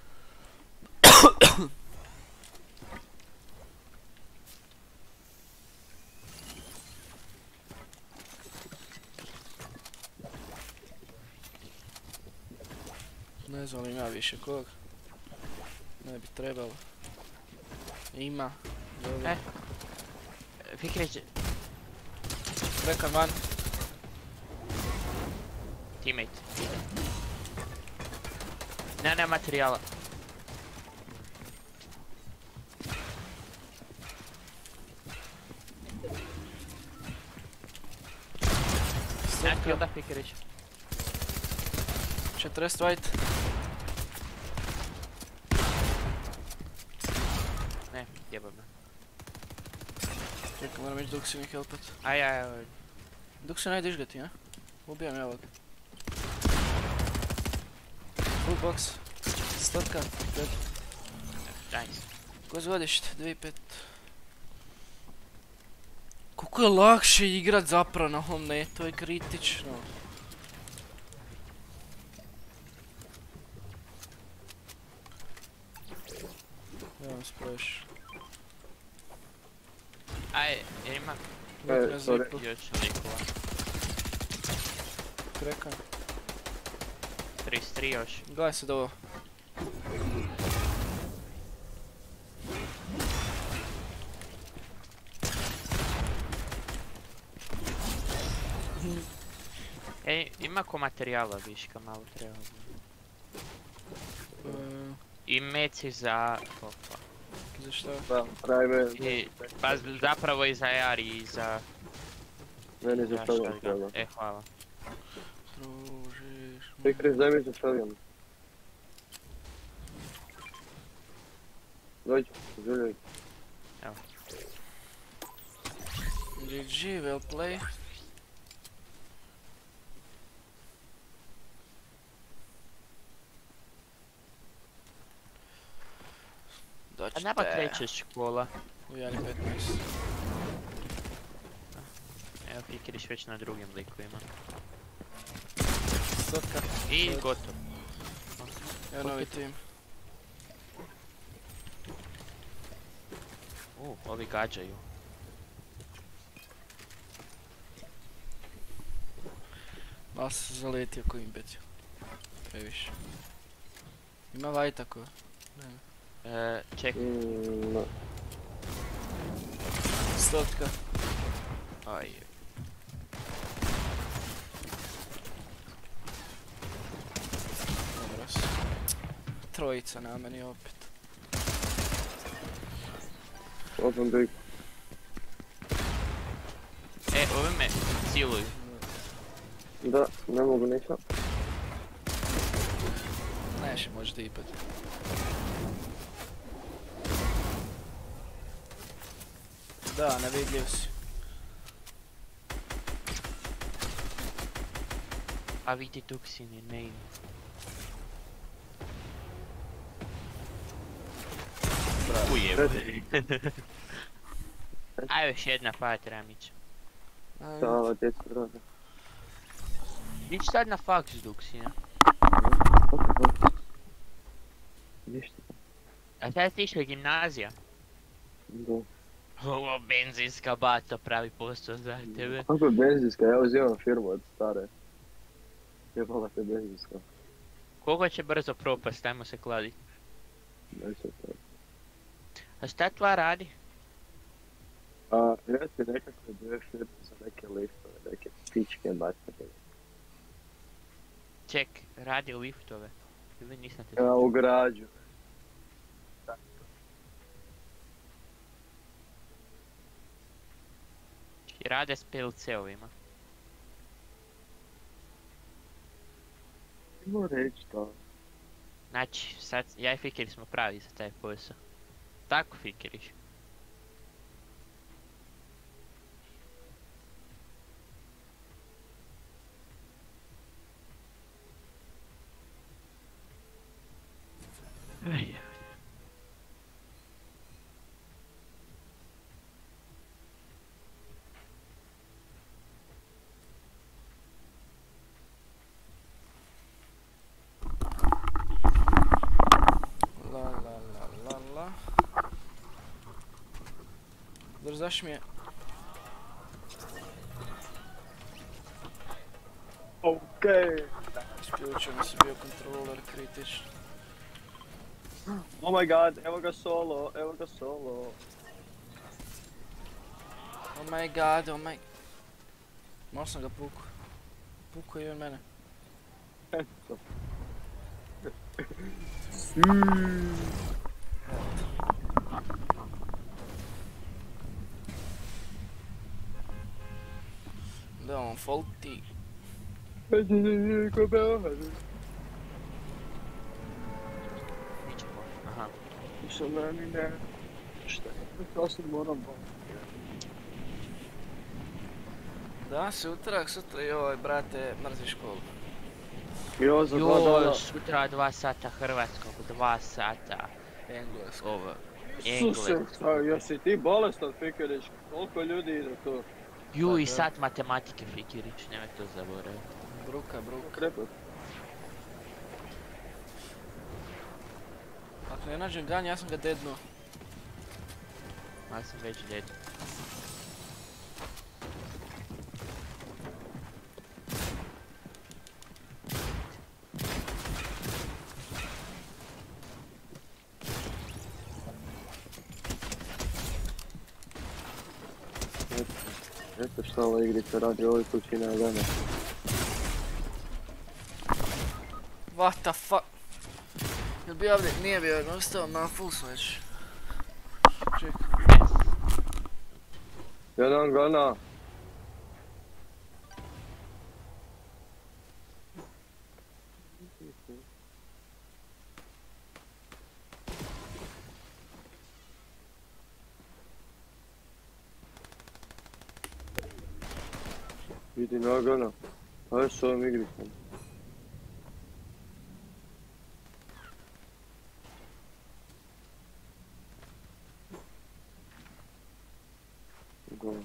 Ne znam ima više kog. Ne bi trebalo. Ima. Dobro. E. Fikrić, Krekan van. teammate. Ne, ne materijala. Ne, kill da Fikrić. četrdeset white. Ne, jeba me. Čekaj, moram ići Duxi mi helpat. Aj, aj, aj. Duxi najde išgati, a? Ubijam ja ovog. Full box. Stotka. Dead. Nice. Ko zgodište? dvije pet. Koliko je lakše igrat zapravo na ovom netu, to je kritično. Evo vam splash. Aj, jer ima E, Nek na sorry. zipu. još likova. Krekan. trideset tri još. Gledaj sad ovo. Ej, ima ko materijala viška, malo treba. E, I meci za... Opa. Za šta? Da, prajme. I, pa zapravo i za Jari i za... Meni za Ja šaljam shotgun. treba. E, hvala. Družiš... Fikri, daj mi za šaljam. Dođi, željaj. Evo. G G, well play. A Doćete. nama kreće škola. U jedan petnaest. Evo, Fikiriš već na drugim likovima. Stotka. I gotovo. Evo novi tim. U, ovi gađaju. Malo se zaletio ko imbecil. Previše. Ima vaj tako? Ne. E, čekaj. Mm, no. Stotka. Aj. Dobro si. Trojica na meni opet. Open big. E, ovi me ciluju. Da, ne mogu ništa. Neće možda ipat. Da, nevidljiv si. A vidi Duksin je main. Ujebe. Ajde još jedna pa Ramić. Stava, djeca, draga. Ići sad na faks Duksina. Ništa. A sad ti išli gimnazija? Da. Ovo benzinska bata pravi posao za tebe. Kako je benzinska? Ja uzimam firmu od stare. Jebala te benzinska. Koliko će brzo propast, ajmo se kladit. Neće to. A šta tva radi? A, ja ti nekako dve firme za neke liftove, neke pičke matke. Ček, radi liftove. Ili nisam te... Ja, u građu. I rade s P L C-ovima. Imo reći to. Znači, sad ja i Fikiri smo pravi za taj posao. Tako Fikiriš. La la la la la. Dobro, zašto mi je... Okej. Isključio mi se bio kontroler kritično. Oh my god, evo ga solo, evo ga solo. Oh my god, oh my... Malo sam ga pukao. Pukao je i on mene. Eto. Da, on faulty. Ničemo. Aha. Što meni ne... Šta je? Ja sam moram boliti. Da, sutra, sutra, joj, brate, mrzi školu. Jo, za dva dana. Joj, sutra dva sata hrvatskog, dva sata. Englesko. Ovo, Suse, engleskog. a jesi ti bolestan, Fikirić? Koliko ljudi ide tu? Ju, i Pa da. sat matematike Fikirić, nemoj to zaboraviti. Bruka, bruka. Krepat. Ako ne nađem ganj, ja sam ga dednuo. Ja sam već dead. Eto šta ova igrica radi, ovoj kući nema gana. What the fuck? Jel bi ovdje, nije bio, jednostavno na full sam već. ček. Jedan gana. Vidi nagana. Ajde s ovim igricom. Go.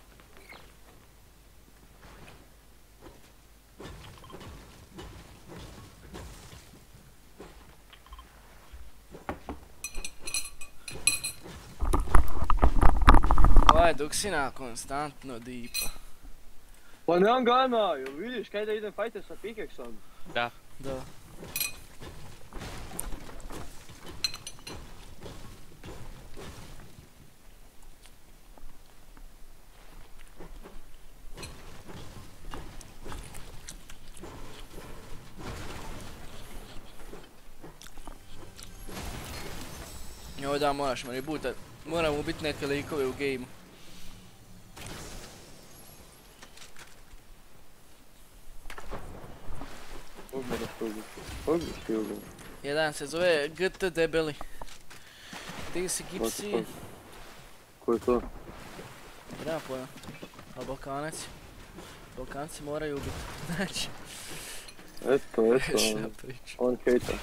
Ovaj Duksina konstantno dipa. Pa nemam gana, jel vidiš kaj da idem fajter sa pikeksom? Da. Da. Joj da, moraš me rebootat. Moram ubit neke likove u gameu. Odmah da što ubiti. Odmah što ubiti. Jedan se zove G T debeli. Ti si Gipsy. Ko je to? Nema pojma. A Balkanac. Balkanci moraju ubiti. Znači. Eto, eto. Šta pričam. On hejta.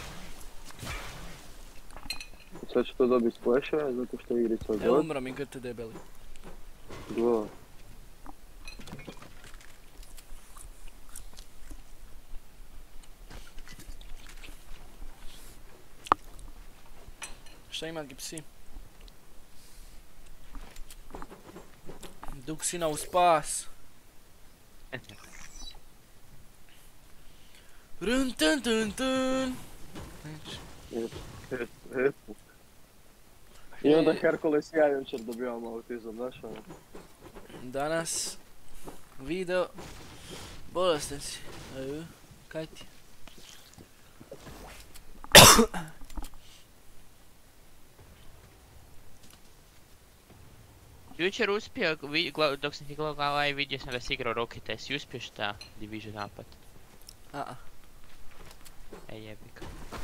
Sad će to dobiti splasheve zato što je igrica od E, umro mi G T debeli. Go. Šta ima Gipsy? Duksina u spas. Run tun tun tun. Znači. Eto, eto, eto. I onda Herkules i ja jučer dobivamo autizam, znaš ono? Danas video bolestan si. Aju, kaj ti? Jučer uspio, vi- gla- dok sam ti gledao live vidio sam da si igrao Rocket, jesi uspio šta Division napad? A-a. E jebika.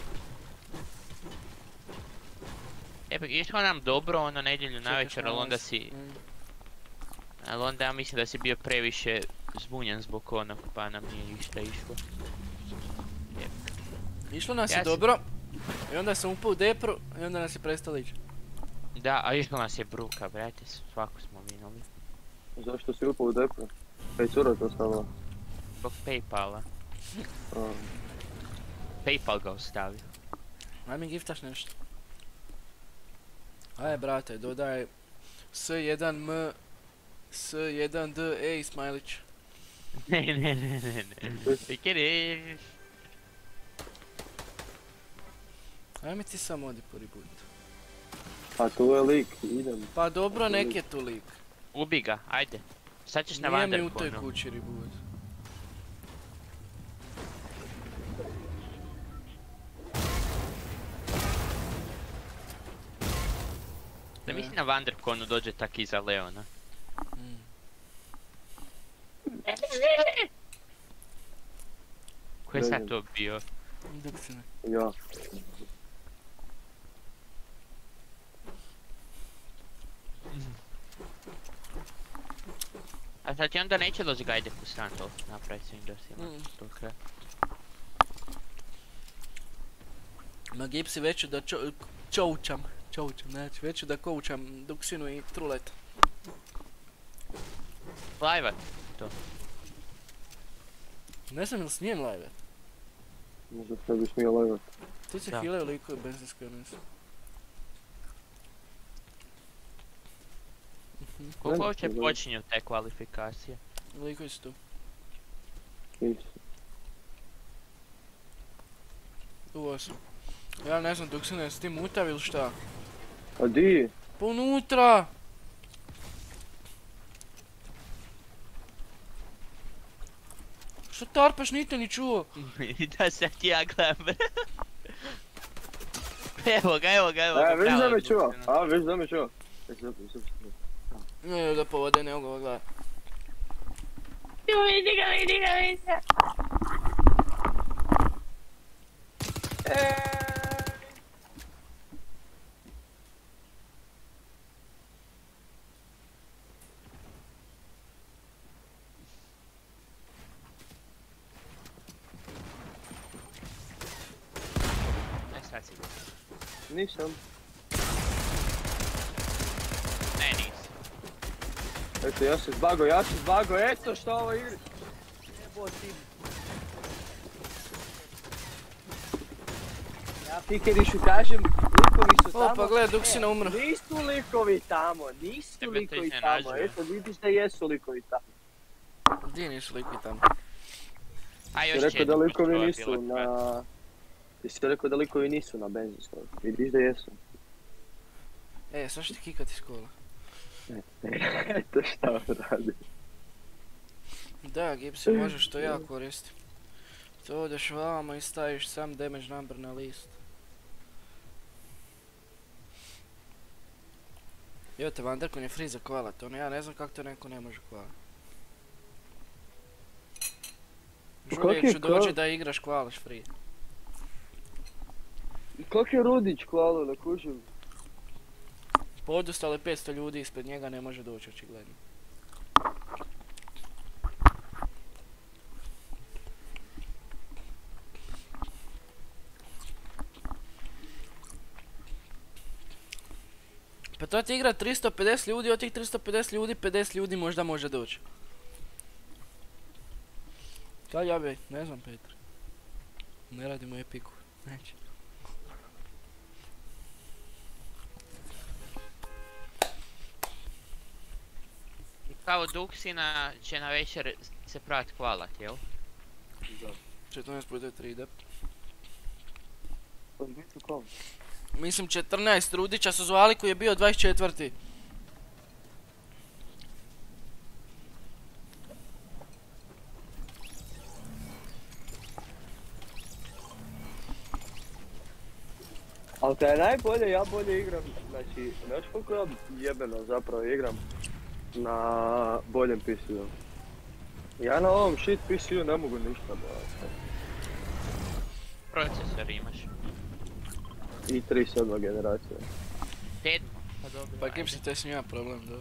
Jebik, išlo nam dobro ono nedjelju navečer, ali onda si... Mm. Ali onda ja mislim da si bio previše zbunjen zbog onog, pa nam nije ništa išlo. Jebika. Išlo nas Ja je si- dobro. I onda sam upao u depru i onda nas je prestalo ići. Da, a išlo nas je bruka, brate, svaku smo vinuli. Zašto si upao u depu? Kaj cura to stavila? Zbog Paypala. A, Paypal ga ostavio. Aj mi giftaš nešto. Aj brate, dodaj S jedan M S jedan D E i smajlić. Ne, ne, ne, ne, ne. Ti kjeriš. Aj mi ti sam odi po reboot. a tu je lik, idem. Pa dobro, nek je tu lik. Ubi ga, ajde. Sad ćeš na Nije mi u toj Vanderponu. kući reboot. Da mislim na Vanderponu dođe tak iza Leona. Mm. Ko je sad to bio? Duksina. Ja. A sad ti onda neće doći gajde u Sandal napraviti s Windowsima. Mm. Do kraja. Ma Gipsy veću da čo, čoučam. Čoučam, znači veću da koučam Duksinu i Truleta. Live-at. Ne znam ili smijem live. Možda se bi smio legat. Tu se Da. hilaju likove benzinske nisu. Koliko Nema uopće problema. počinju te kvalifikacije? Likovi su tu. Nisu. Uvo sam. Ja ne znam Duksina, jesi ti mutav ili šta? A di je? Pa unutra! Što tarpaš, nite ni čuo? Da sad ja gledam. Evo ga, evo ga, evo ga. E, viš da pravo me je čuo? Duksina. A, viš da me čuo? Zubi, zubi, zubi. Ne, da povode, ne mogu ga gledat. Jo, vidi ga, vidi ga, vidi ga. Eee! Ne, sad si go. Nisam. Ne, nisi. Eto, ja se zbago, ja se zbago, eto što ovo igri. Jebo ti. Ja Fikerišu kažem, likovi su tamo. O, pa gledaj, Duksina umro. Nisu likovi tamo, nisu Tebe to likovi tamo, iznenađuje. eto vidiš da jesu likovi tamo. Gdje nisu likovi tamo? A Ti još rekao da jedno, likovi to je nisu bilo na... kratko. Ti si rekao da likovi nisu na benzinskoj, vidiš da jesu. E, sad ću ti kikat iz kola. Eto šta radi. Da, Gipsy, možeš to ja koristim. To odeš vamo i staviš sam damage number na list. Evo te, Vanderkon je free za kvalat, ono ja ne znam kako to neko ne može kvalat. Žulije ću dođi da igraš kvalaš free. Kak je Rudić kvalo, ne kužim? Podustalo je petsto ljudi ispred njega, ne može doći očigledno. Pa to ti igra tristo pedeset ljudi, od tih tristo pedeset ljudi, pedeset ljudi možda može doći. Kaj ja bi, ne znam Petar. Ne radimo epiku, neće. Kao Duksina će na večer se pravat kvalat, jel? Da. četrnaest puta tri ide. Pa biti kom? Mislim četrnaest, Rudića su zvali koji je bio dvadeset četvrti. Ali to je najbolje, ja bolje igram, znači, znaš koliko ja jebeno zapravo igram na boljem P C-u. Ja na ovom shit P C-u ne mogu ništa bavati. Procesor imaš. i tri sedma generacija. Sedma? Pa dobro. Pa ajde. Gipsy, to sam ja problem, da.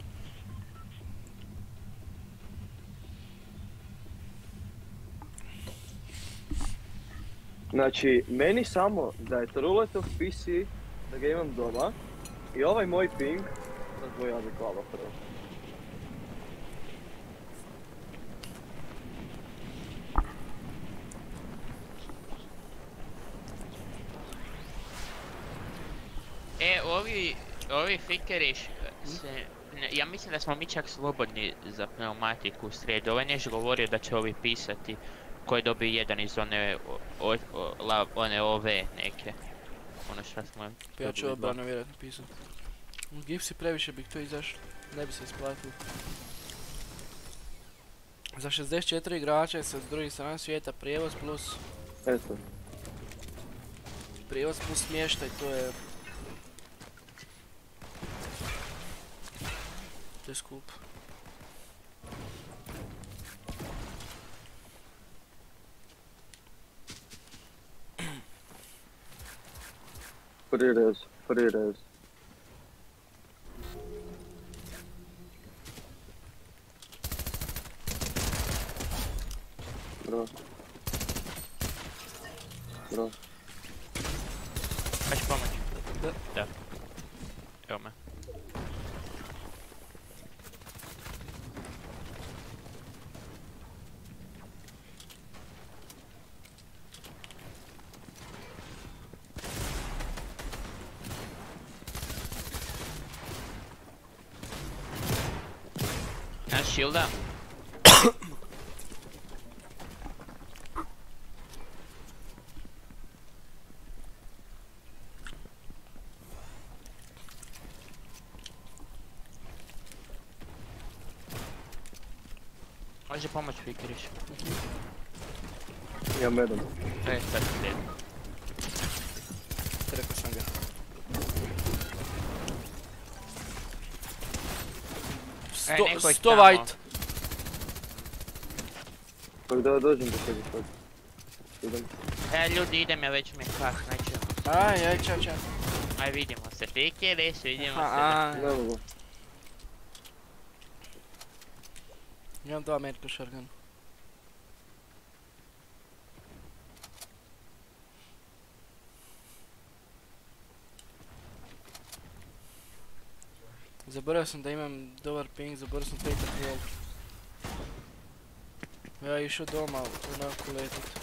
Znači, meni samo da je Truletov P C, da ga imam doma, i ovaj moj ping, sad boj ja zaklava prvo. E, ovi, ovi fikeri š- se, ne, ja mislim da smo mi čak slobodni za pneumatiku u srijedu. Ovaj Neš govorio da će ovi pisati koji dobije jedan iz one, o, o, o, la, one ove neke. Ono što smo... Pa ja ću dobili dva. obrano vjerojatno pisat. U Gipsy previše bih to izašlo, ne bi se isplatilo. Za šezdeset četiri igrača sa drugih strana svijeta prijevoz plus... Eto. Prijevoz plus smještaj, to je... To je skup. Prirez, prirez. Bro. Bro. Hoćeš pomoć? Da. Da. Evo me. Naš shielda? Može pomoć Fikiriš. Ja medam. E, sad slijedi. Rekao sam ga. Sto, neko ih sto tamo. white. Kako da dođem do tebi sad. Idem. E, ljudi, idem ja već mi kak, nećemo. Aj, aj, čao, čao. Aj, vidimo se, fikiriš, vidimo se. Aj. Ne mogu. Imam dva metka šargana. Zaboravio sam da imam dobar ping, zaboravio sam petak wall. Ja išao doma onako letit.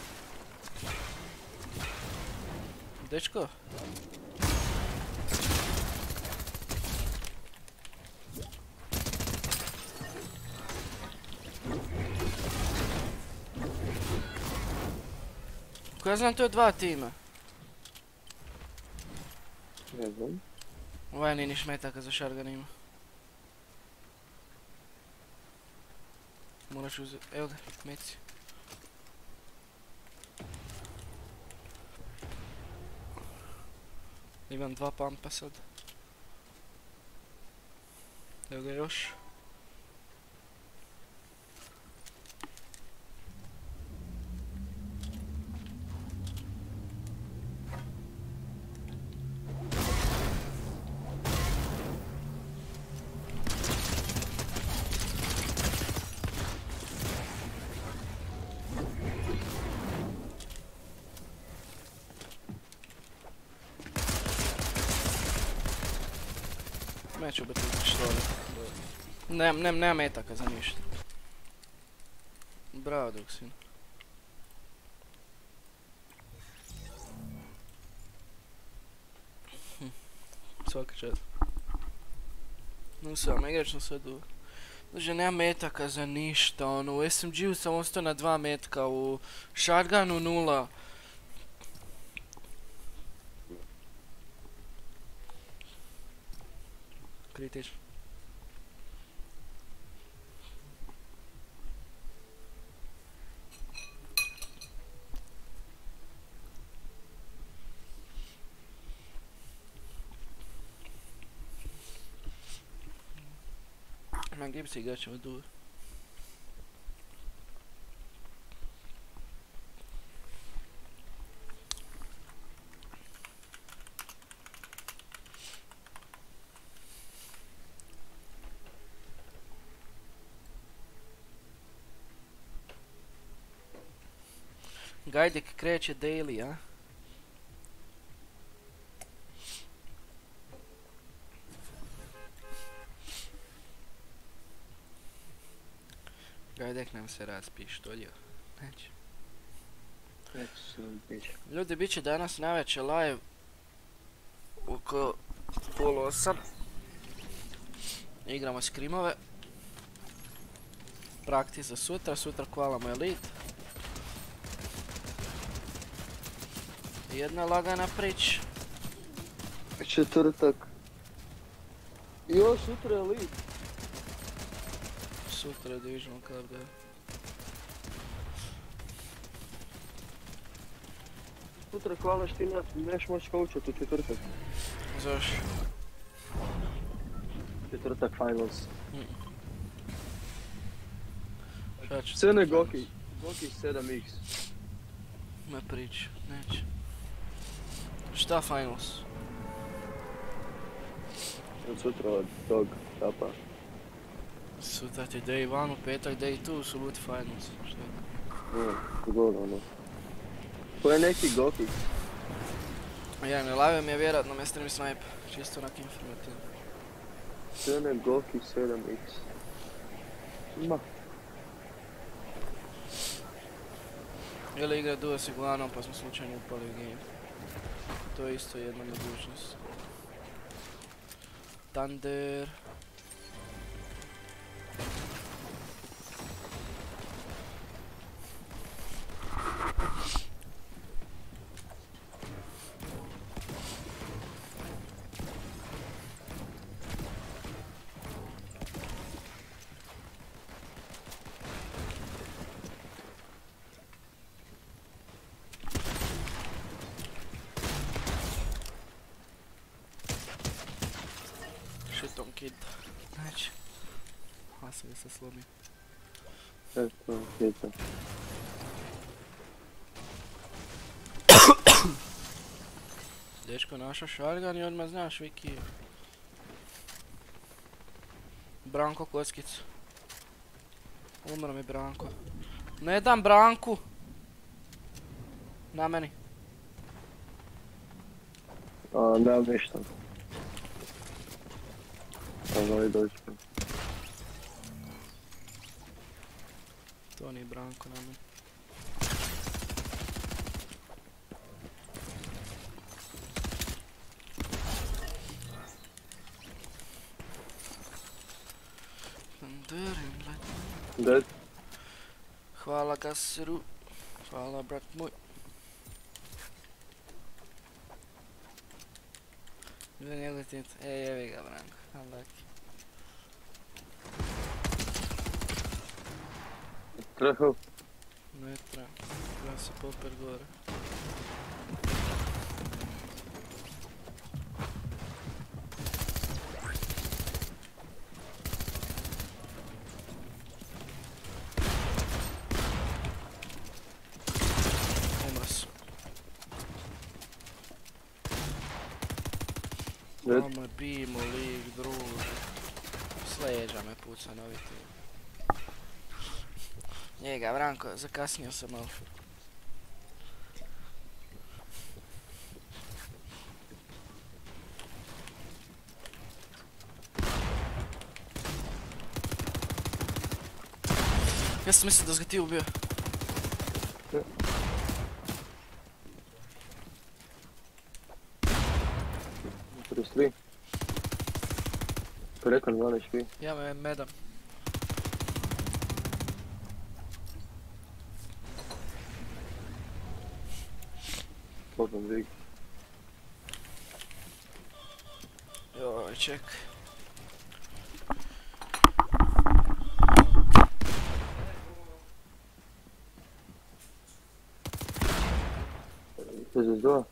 Dečko? Ko ja znam, to je dva tima. Ne znam. Ovaj nije ni šmetaka za šargan ima. Moraš uzeti, evo ga, meci. Imam dva pampa sad. Evo ga još. Neću biti što li. Nem, nem, nema metaka za ništa. Bravo, Duksin. Hm. Svaka čast. No sam, igrač sam sad u... Znači, nema metaka za ništa, ono, u S M G-u sam ostao na dva metka, u shotgunu nula. Kritično. Ma gdje bi se igračima dugo? Gajdek kreće daily, a? Gajdek nam se raspi, što dio? Neće. Neće se nam piće. Ljudi, bit će danas navečer live oko pol osam. Igramo skrimove. Praktis za sutra, sutra kvalamo elite. Jedna lagana priča. Četvrtak. Jo, sutra je elite. Sutra je Division Cup, da. Sutra kvalaš ti nas, neš moći koučat u četvrtak. Zašto? Četvrtak finals. Šta ću? Crne Goki. Goki sedam iks. Me priča, neće. Šta finals? Od sutra od tog tapa. Sutra ti day one, u petak day two, su buti finals. Šta je? Ne, kogod ono. Ko je neki Goki? Ja ne live mi je vjerojatno me stream snipe, čisto onak informativno. Crne Goki sedam iks. Ma. Ili igra duo s Iguanom pa smo slučajno upali u game. To je isto jedna mogućnost. Thunder. Shiton kid. Znači. A, sam ga se slomio. Eto, pita. Dečko našao šargan i odmah znaš Viki. Branko kockicu. Umro mi Branko. Ne dam Branku! Na meni. A, nemam ništa. Ono i dođe. To nije Branko na meni. Dead. Hvala Kasiru. Hvala brat moj. Gdje njegov tint? E, jevi ga Branko. Unlucky. Trefao. Ne treba. Treba se popet gore. Ono bimo lik, druže. S leđa me puca novi tim. Njega, Branko, zakasnio sam malo. Ja sam mislio da si ga ti ubio. trideset tri. Preko dva H P. Ja me medam. Popam vig. Joj, ček. šezdeset dva.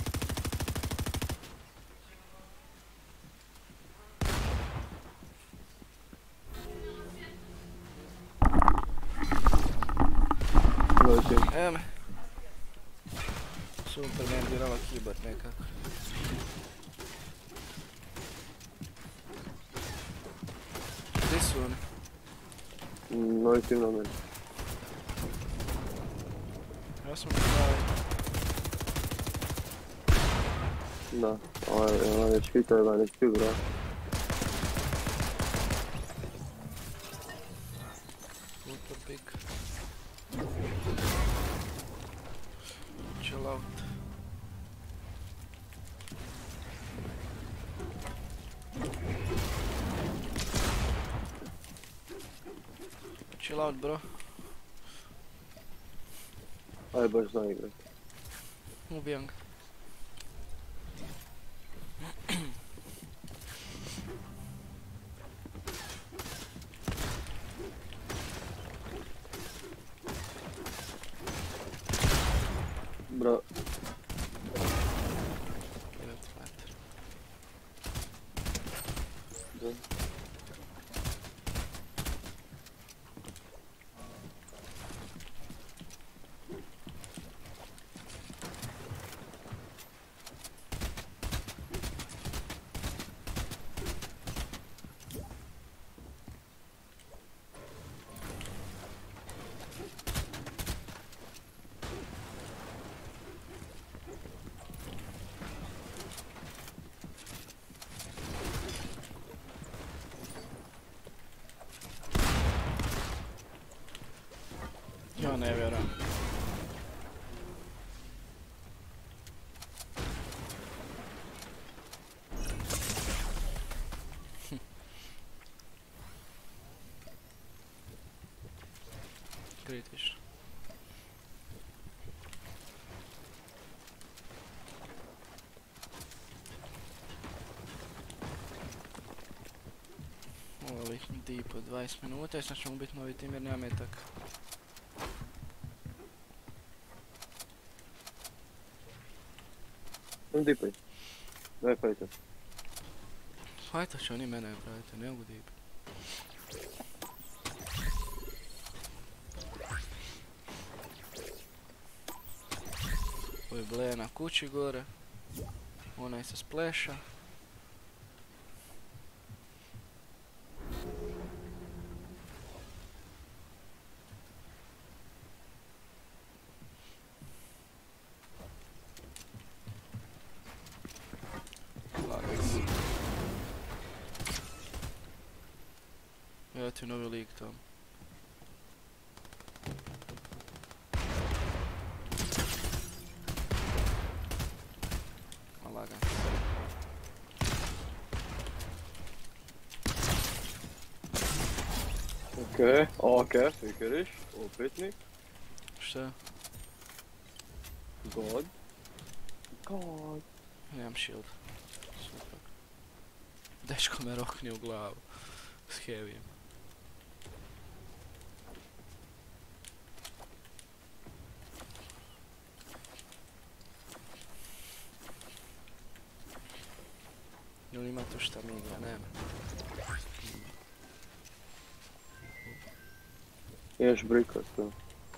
Evo me. Super, meni dirala keyboard nekako. Gdje su oni? Novi tim na meni. Ja sam na pravi. Da, ovaj H P, to je jedan H P, bro. Super big. Chill out. Chill out, bro. Aj, baš znam igrat. Ubijam ga. Bro. Idem ti mater. Da. Ja ne vjerujem. Kritiš. Ovih deep od dvadeset minuta i sad ćemo biti novi tim jer nema metaka. Sam dipaj. Daj fajta. Fajta će oni mene, brate, ne mogu deep. Ovo je Bleja na kući gore. Onaj se spleša. Evo ti novi lik tamo. Ma lagan. Okej, okej, fikiriš, upitnik, Šta? god. God. Nemam shield. Super. Dečko me rokni u glavu. S heavyjem. Jel ima tu šta miga? Nema. Još brika tu.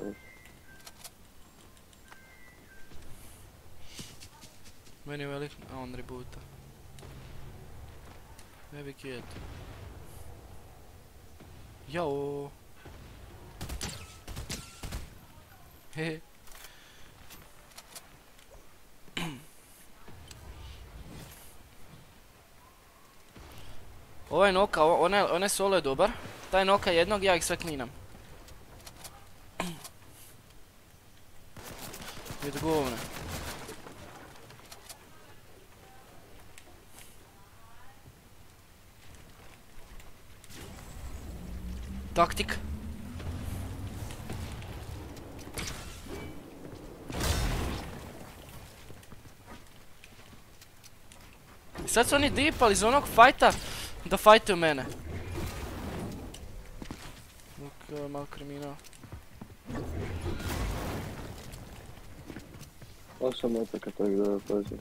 Meni je velik, a on rebuta. Heavy kid. Jao. Hehe. Ovaj noka, onaj, onaj solo je dobar. Taj noka jednog, ja ih sve klinam. Vid govne. Taktik. I sad su oni dipali iz onog fajta da fajtuju mene. Ok, ovo je malo kriminal. Osam metaka tako da pazim.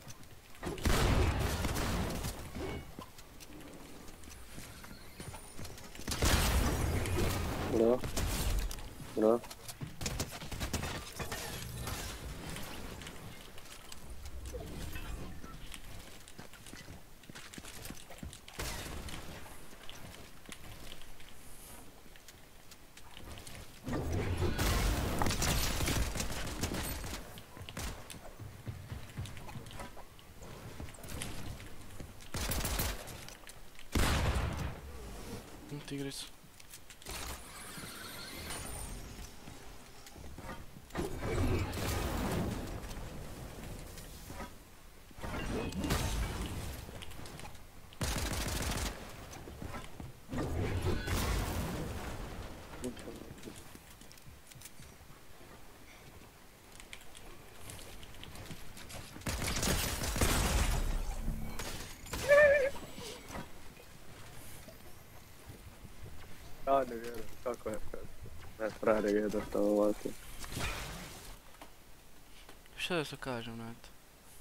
Bra. Bra. Tigris. Ja ne vjerujem, kako je ne frare jednostavno ovako. Šta da se kažem na to?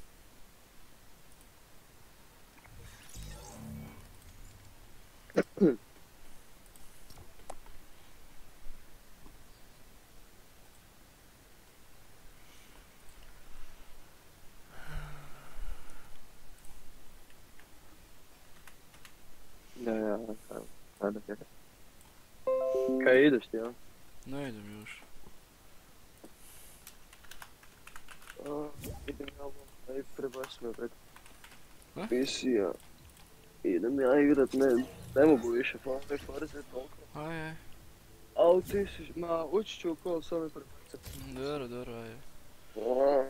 Ja, ja, ja, ne vjerujem. Kaj ideš ti, ja? Ne idem još. A, idem ja ovom, aj prebaš me preko A? P C-a. Idem ja igrat, ne, ne mogu više, Final Forza je toliko. Aj, aj. Al ti si, ma, ući ću u kol, samo me prebacati. Dobro, dobro, aj. A,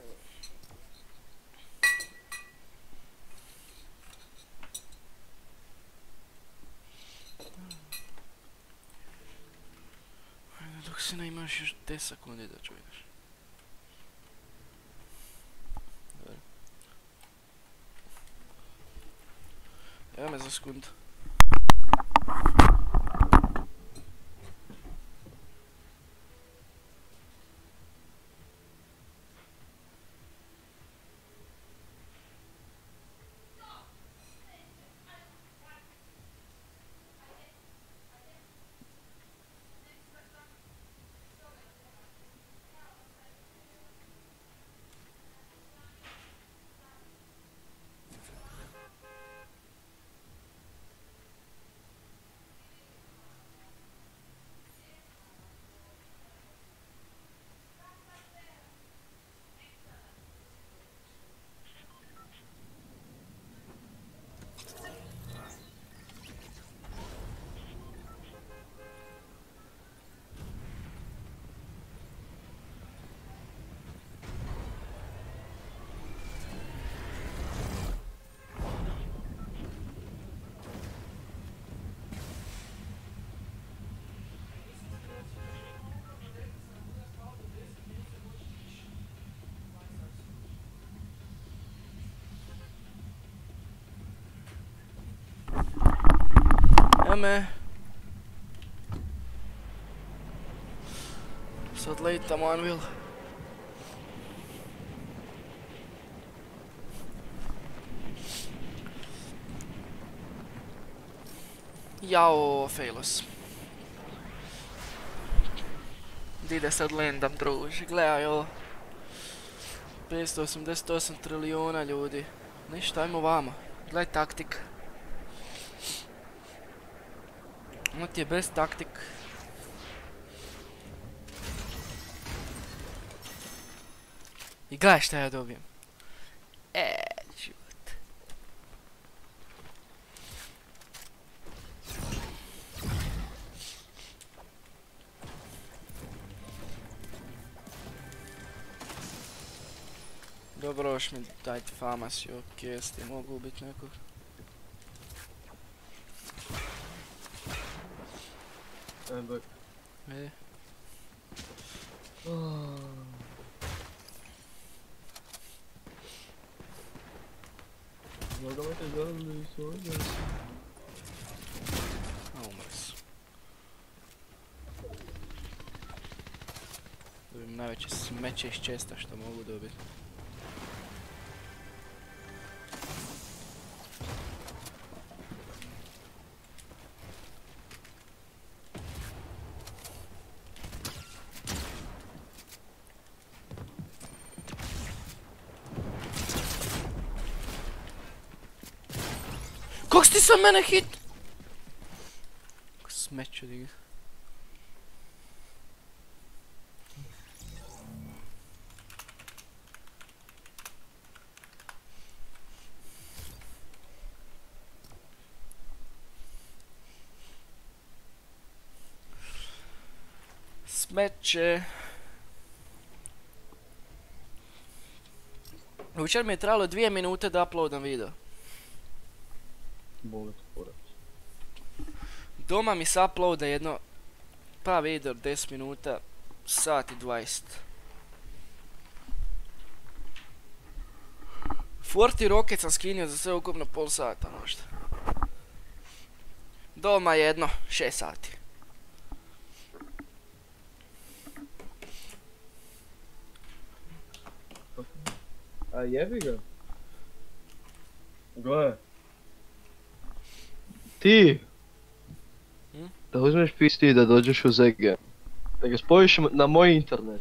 Ajde, dok si ne imaš još deset sekundi da čuješ. Dobro. Evo me za sekundu. Ajme. Sad letamo Anvil. Jao, Fejlos. Di da sad landam, druži, gledaj ovo. petsto osamdeset osam trilijuna ljudi. Ništa, ajmo vamo. Gledaj taktik. Ono ti je bez taktik. I gledaj šta ja dobijem. Eee, život. Dobro, još mi dajte famas i okej, jeste, mogu ubit nekog. I'm back. E. Nogama te zarali su ovdje. A, umre su. Dobijem najveće smeće iz česta što mogu dobiti. Kako si ti sam mene hit? Kako smeću diga. Smeće. Jučer mi je trebalo dvije minute da uploadam video. Bolet porac. Doma mi se uploada jedno pa video deset minuta, sat i dvadeset. četrdeset Rocket sam skinio za sve ukupno pol sata možda. Doma jedno šest sati. A jebi ga. Gle. Ti! Hm? Da uzmeš P C i da dođeš u Z G. Da ga spojiš na moj internet.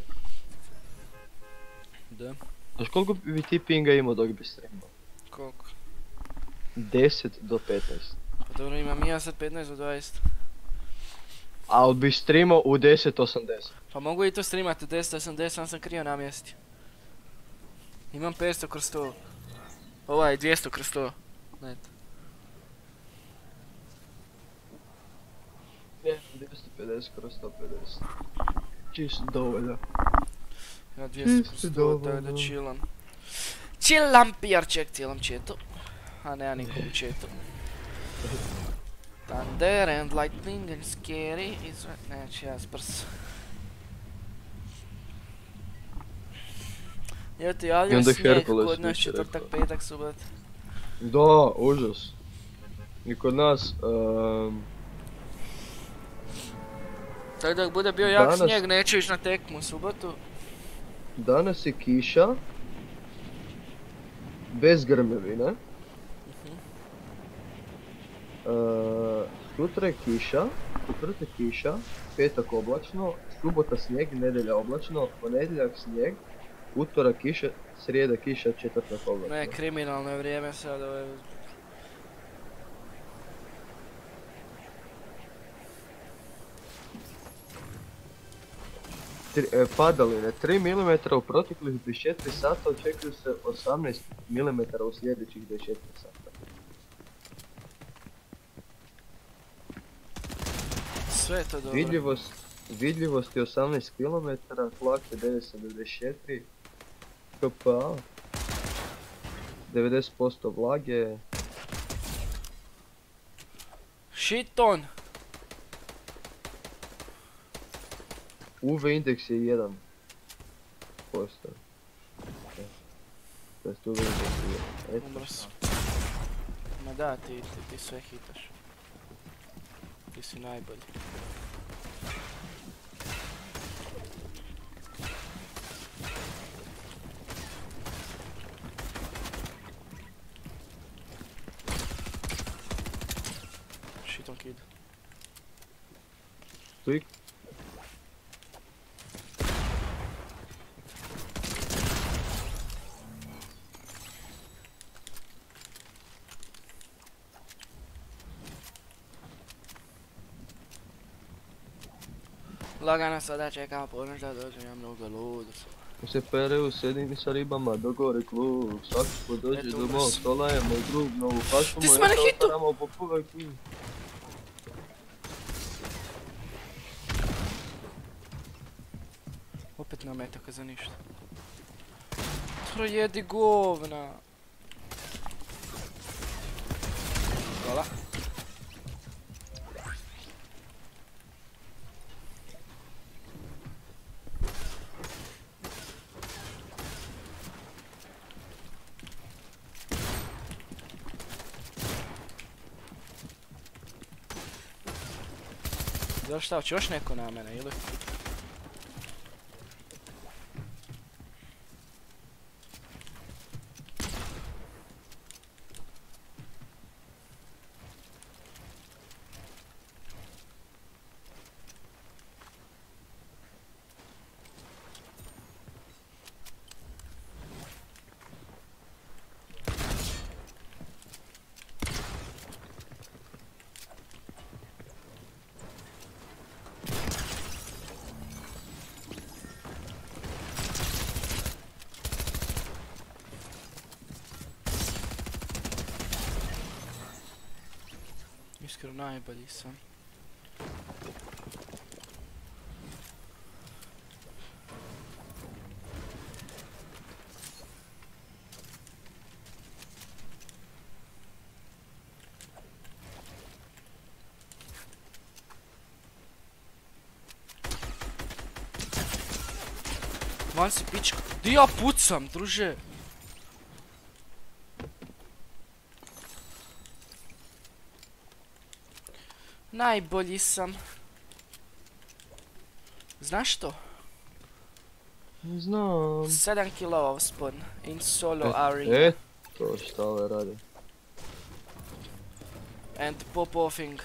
Da. Znaš koliko bi ti pinga imao dok bi streamao? Koliko? deset do petnaest. Pa dobro, imam i ja sad petnaest do dvadeset. Al bi streamao u deset osamdeset. Pa mogu i to streamati u deset osamdeset, sam sam krivo namjestio. Imam petsto kroz sto. Ovaj, dvjesto kroz sto. Net. Ne, dvjesto pedeset kroz sto pedeset. Čisto dovoljno. Ja dvjesto kroz sto, tako da chillam. Chillam P R check cijelom chatu. A ne, ja nikom u chatu. Thunder and lightning and scary is... Neće, ja sprs. Evo ti javljam snijeg kod nas četvrtak, petak, subot. Da, užas. I kod nas... Um, Tako da bude bio jak danas, snijeg, neću ići na tekmu u subotu. Danas je kiša. Bez grmevine. Uh-huh. Uh, sutra je kiša. Četvrtak je kiša. Petak oblačno. Subota snijeg, nedjelja oblačno. Ponedjeljak snijeg. Utorak kiša, srijeda kiša, četvrtak oblačno. Ne, kriminalno je vrijeme sad, ovo je... Tri, e, padaline, tri milimetra u proteklih dvadeset četiri sata, očekuju se osamnaest milimetara u sljedećih dvadeset četiri sata. Sve je to dobro. Vidljivost, vidljivost je osamnaest kilometara, tlak je devetsto do dvadeset četiri, K P A, devedeset posto vlage. Shit on! U V indeks je jedan posto. To jest U V indeks je jedan. Umro si. Ma da, ti, ti, ti sve hitaš. si najbolji. Shit on kid. Twig. Lagano sada čekamo ponoć da dođem, ja mnogo lud. Se pereu, sedim sa ribama, dogore klub, svaki ko dođe Eto, do mog umrs. stola je moj drug, novu pašu Ti mu si me na eto hitu! otvaramo po pugaj klub. Opet nam metaka za ništa. Projedi govna. Hvala. Jel šta, hoće još neko na mene ili? Iskreno najbolji sam. Van si pička. Di ja pucam, druže? Najbolji sam. Znaš što? Ne znam. sedam kilova spawn in solo E, arena. Eto šta ove radi. And pop-offing.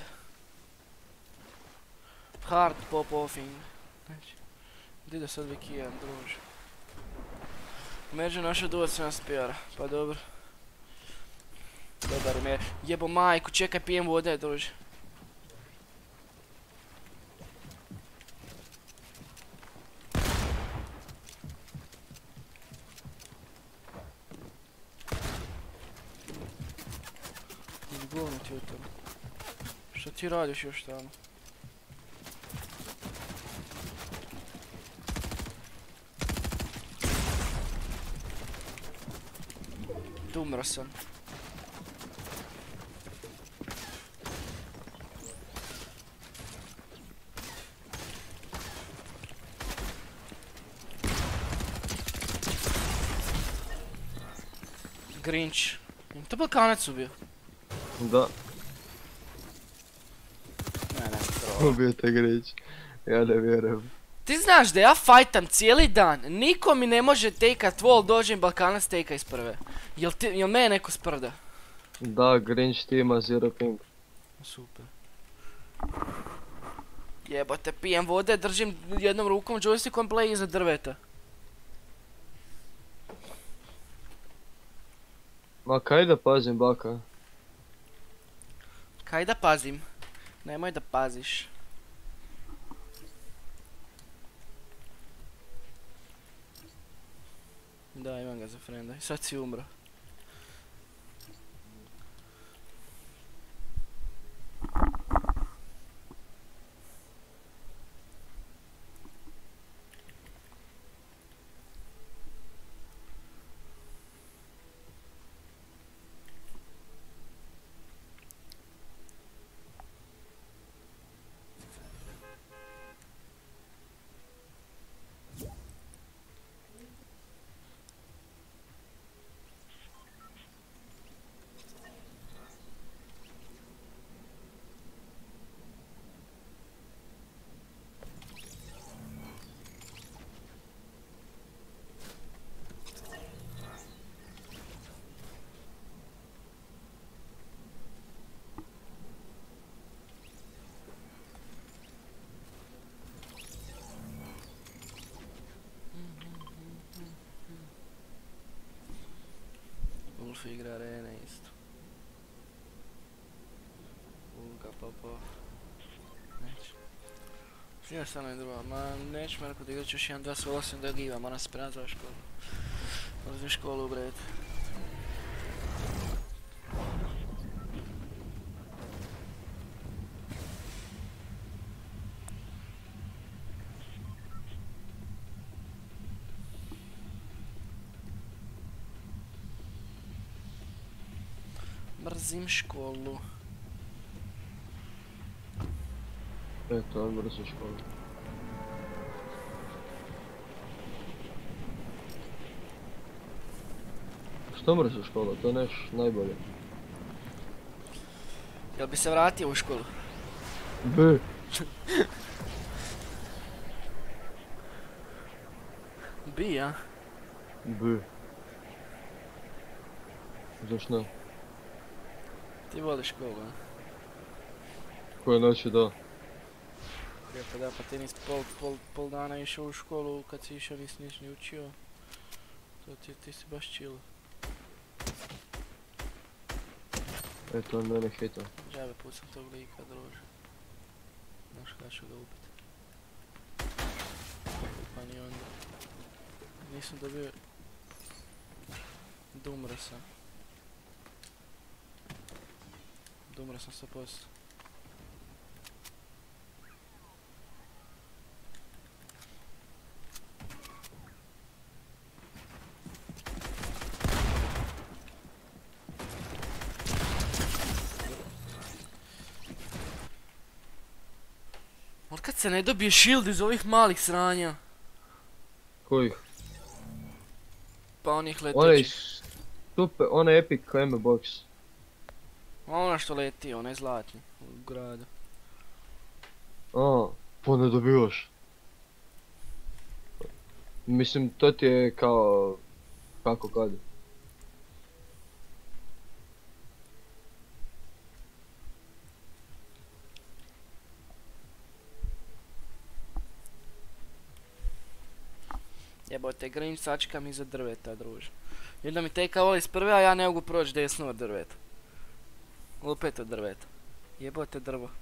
Hard pop-offing. Znači, gdje da sad vikijem, druže? Među naša duvac nas pijara, pa dobro. Dobar me, jebo majku, čekaj pijem vode, druže. Govno ti u tome. Šta ti radiš još tamo? Umro sam. Grinch. Jem to Balkanac ubio? Da, Ne, ne, pravo. ubio te Grinch. Ja ne vjerujem. Ti znaš da ja fajtam cijeli dan, niko mi ne može takeat wall, dođem Balkanac takea iz prve. Jel, ti, jel me neko sprda? Da, Grinch ti ima zero ping. Super. Jebote, pijem vode, držim jednom rukom joystickom play iza drveta. Ma kaj da pazim baka? Kaj da pazim? Nemoj da paziš. Da, imam ga za frenda. I sad si umro. Ulf igra arene isto. Ulga pa pa. Neće. Što stano je druga, ma neću me rekao da igrat ću još jedan dva solo osim da giva, moram se spremati za školu. Odlazim školu u bred. Mrzim školu. Eto, on mrzim školu. Što mrziš školu? To je neš najbolje. Jel bi se vratio u školu? B. Bi, ja? B. Zašto ne? Ti voliš školu, a? Koje noći da. Ja pa da, pa ti nis pol, pol, pol dana išao u školu, kad si išao nis niš ni učio. To ti, ti si baš chill. Eto, on mene hita. Džabe pucam tog lika, druže. Znaš kada ću ga ubiti. Pa ni onda. Nisam dobio... Dumra sam. Dumra sam sto posto. Od kad se ne dobije shield iz ovih malih sranja? Kojih? Pa onih Onaj letećih. super, onaj epic ammo box. Ona što leti, onaj zlatni u gradu. A, pa ne dobivaš. Mislim, to ti je kao... Kako kad? Jebote, green sačkam iza drveta, druže. Jedna mi teka voli s prve, a ja ne mogu proći desno od drveta. Opet od drveta. Jebote drvo.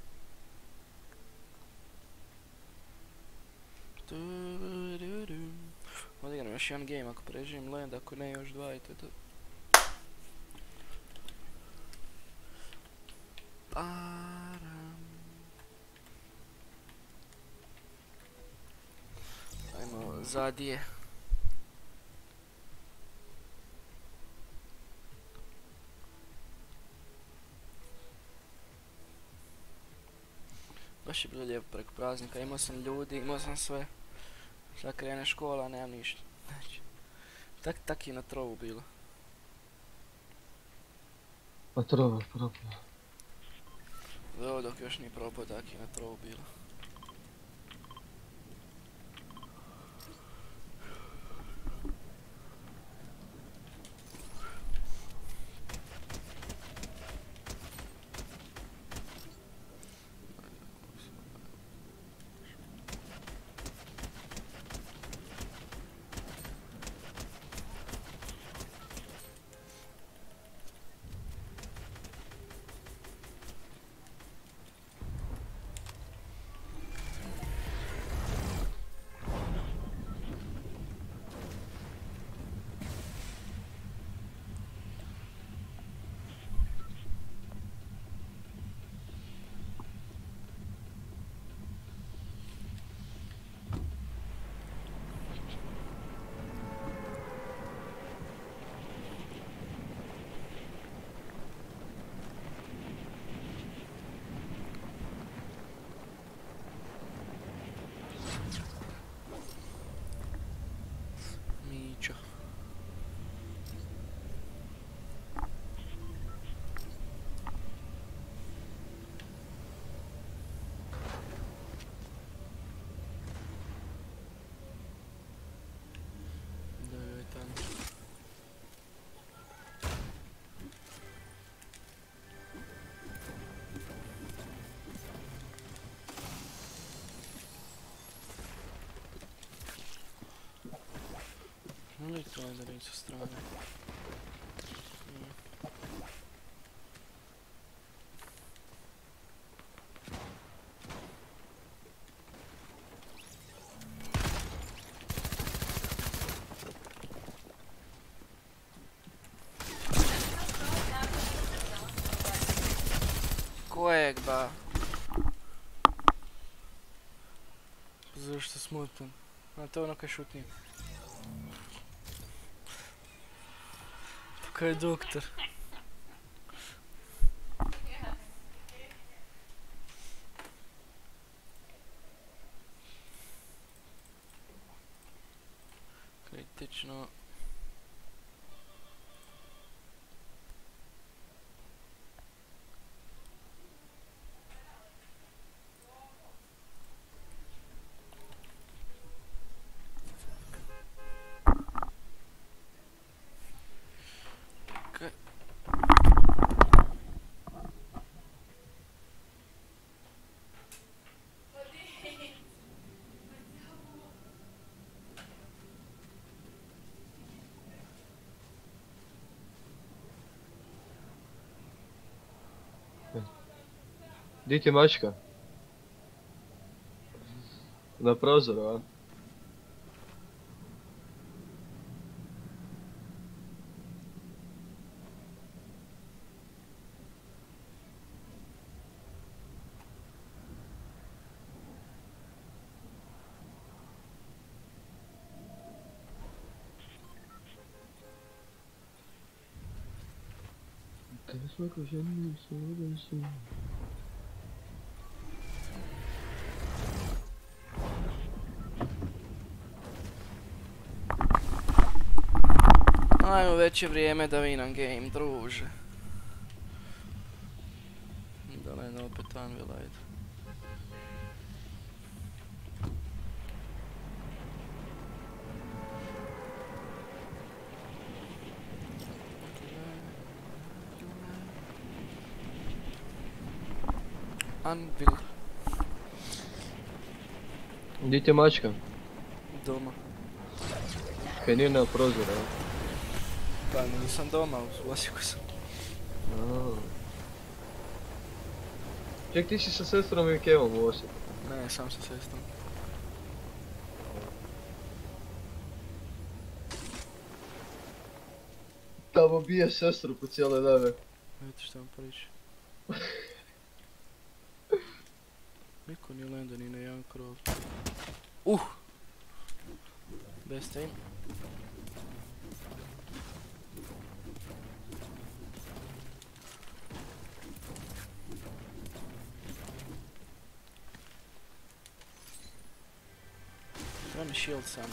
Odigram još jedan game ako preživim land, ako ne još dva i to je to. Param. Ajmo zadije. Baš je bilo lijepo preko praznika, imao sam ljudi, imao sam sve. Sad krene škola, nemam ništa. Znači, tak, tak je na trovu bilo. A treba, probao. Evo dok još nije probao, tak je na trovu bilo. Mićo. Ili to je da sa strane. pa... Zašto smutan? A to je ono kaj šutnije. To kaj je doktor. Kritično. Di ti je mačka? Na prozoru, a? Kada svako ženi se odnosi. Ajmo, već je vrijeme da vinam game, druže. Da ne, opet Anvil, ajde. Anvil. Di ti je mačka? Doma. Kaj nije na prozoru, a? Pa nisam doma, u Osijeku sam. Ček, ti si sa sestrom i Kevom u Osijeku? Ne, sam sa sestrom. Tamo bije sestru po cijele dane. Vidite što vam priča. Niko nije lenda ni na jedan krov. Uh! Best aim. Treba mi shield samo.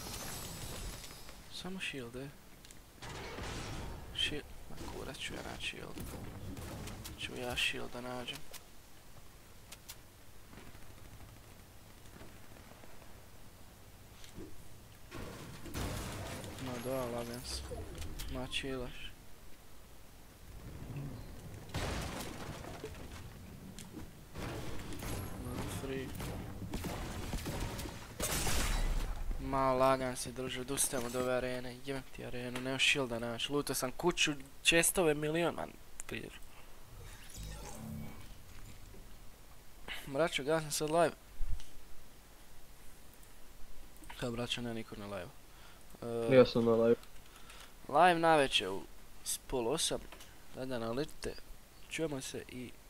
Samo shield, e. Shield. Ma kurac ću ja naći shield. Ću ja shield da nađem. Ma da, lagan se. Ma chillaš. Ma free. Ma lagan se druže, odustajemo od ove arene, jebem ti arenu, nema shielda naš, lutao sam kuću, čestove milion, man, clear. Braćo, gasam sad live. Kao braćo, ne niko na live. Uh, Ja sam na live. Live navečer u s pol osam, tada nalitite, čujemo se i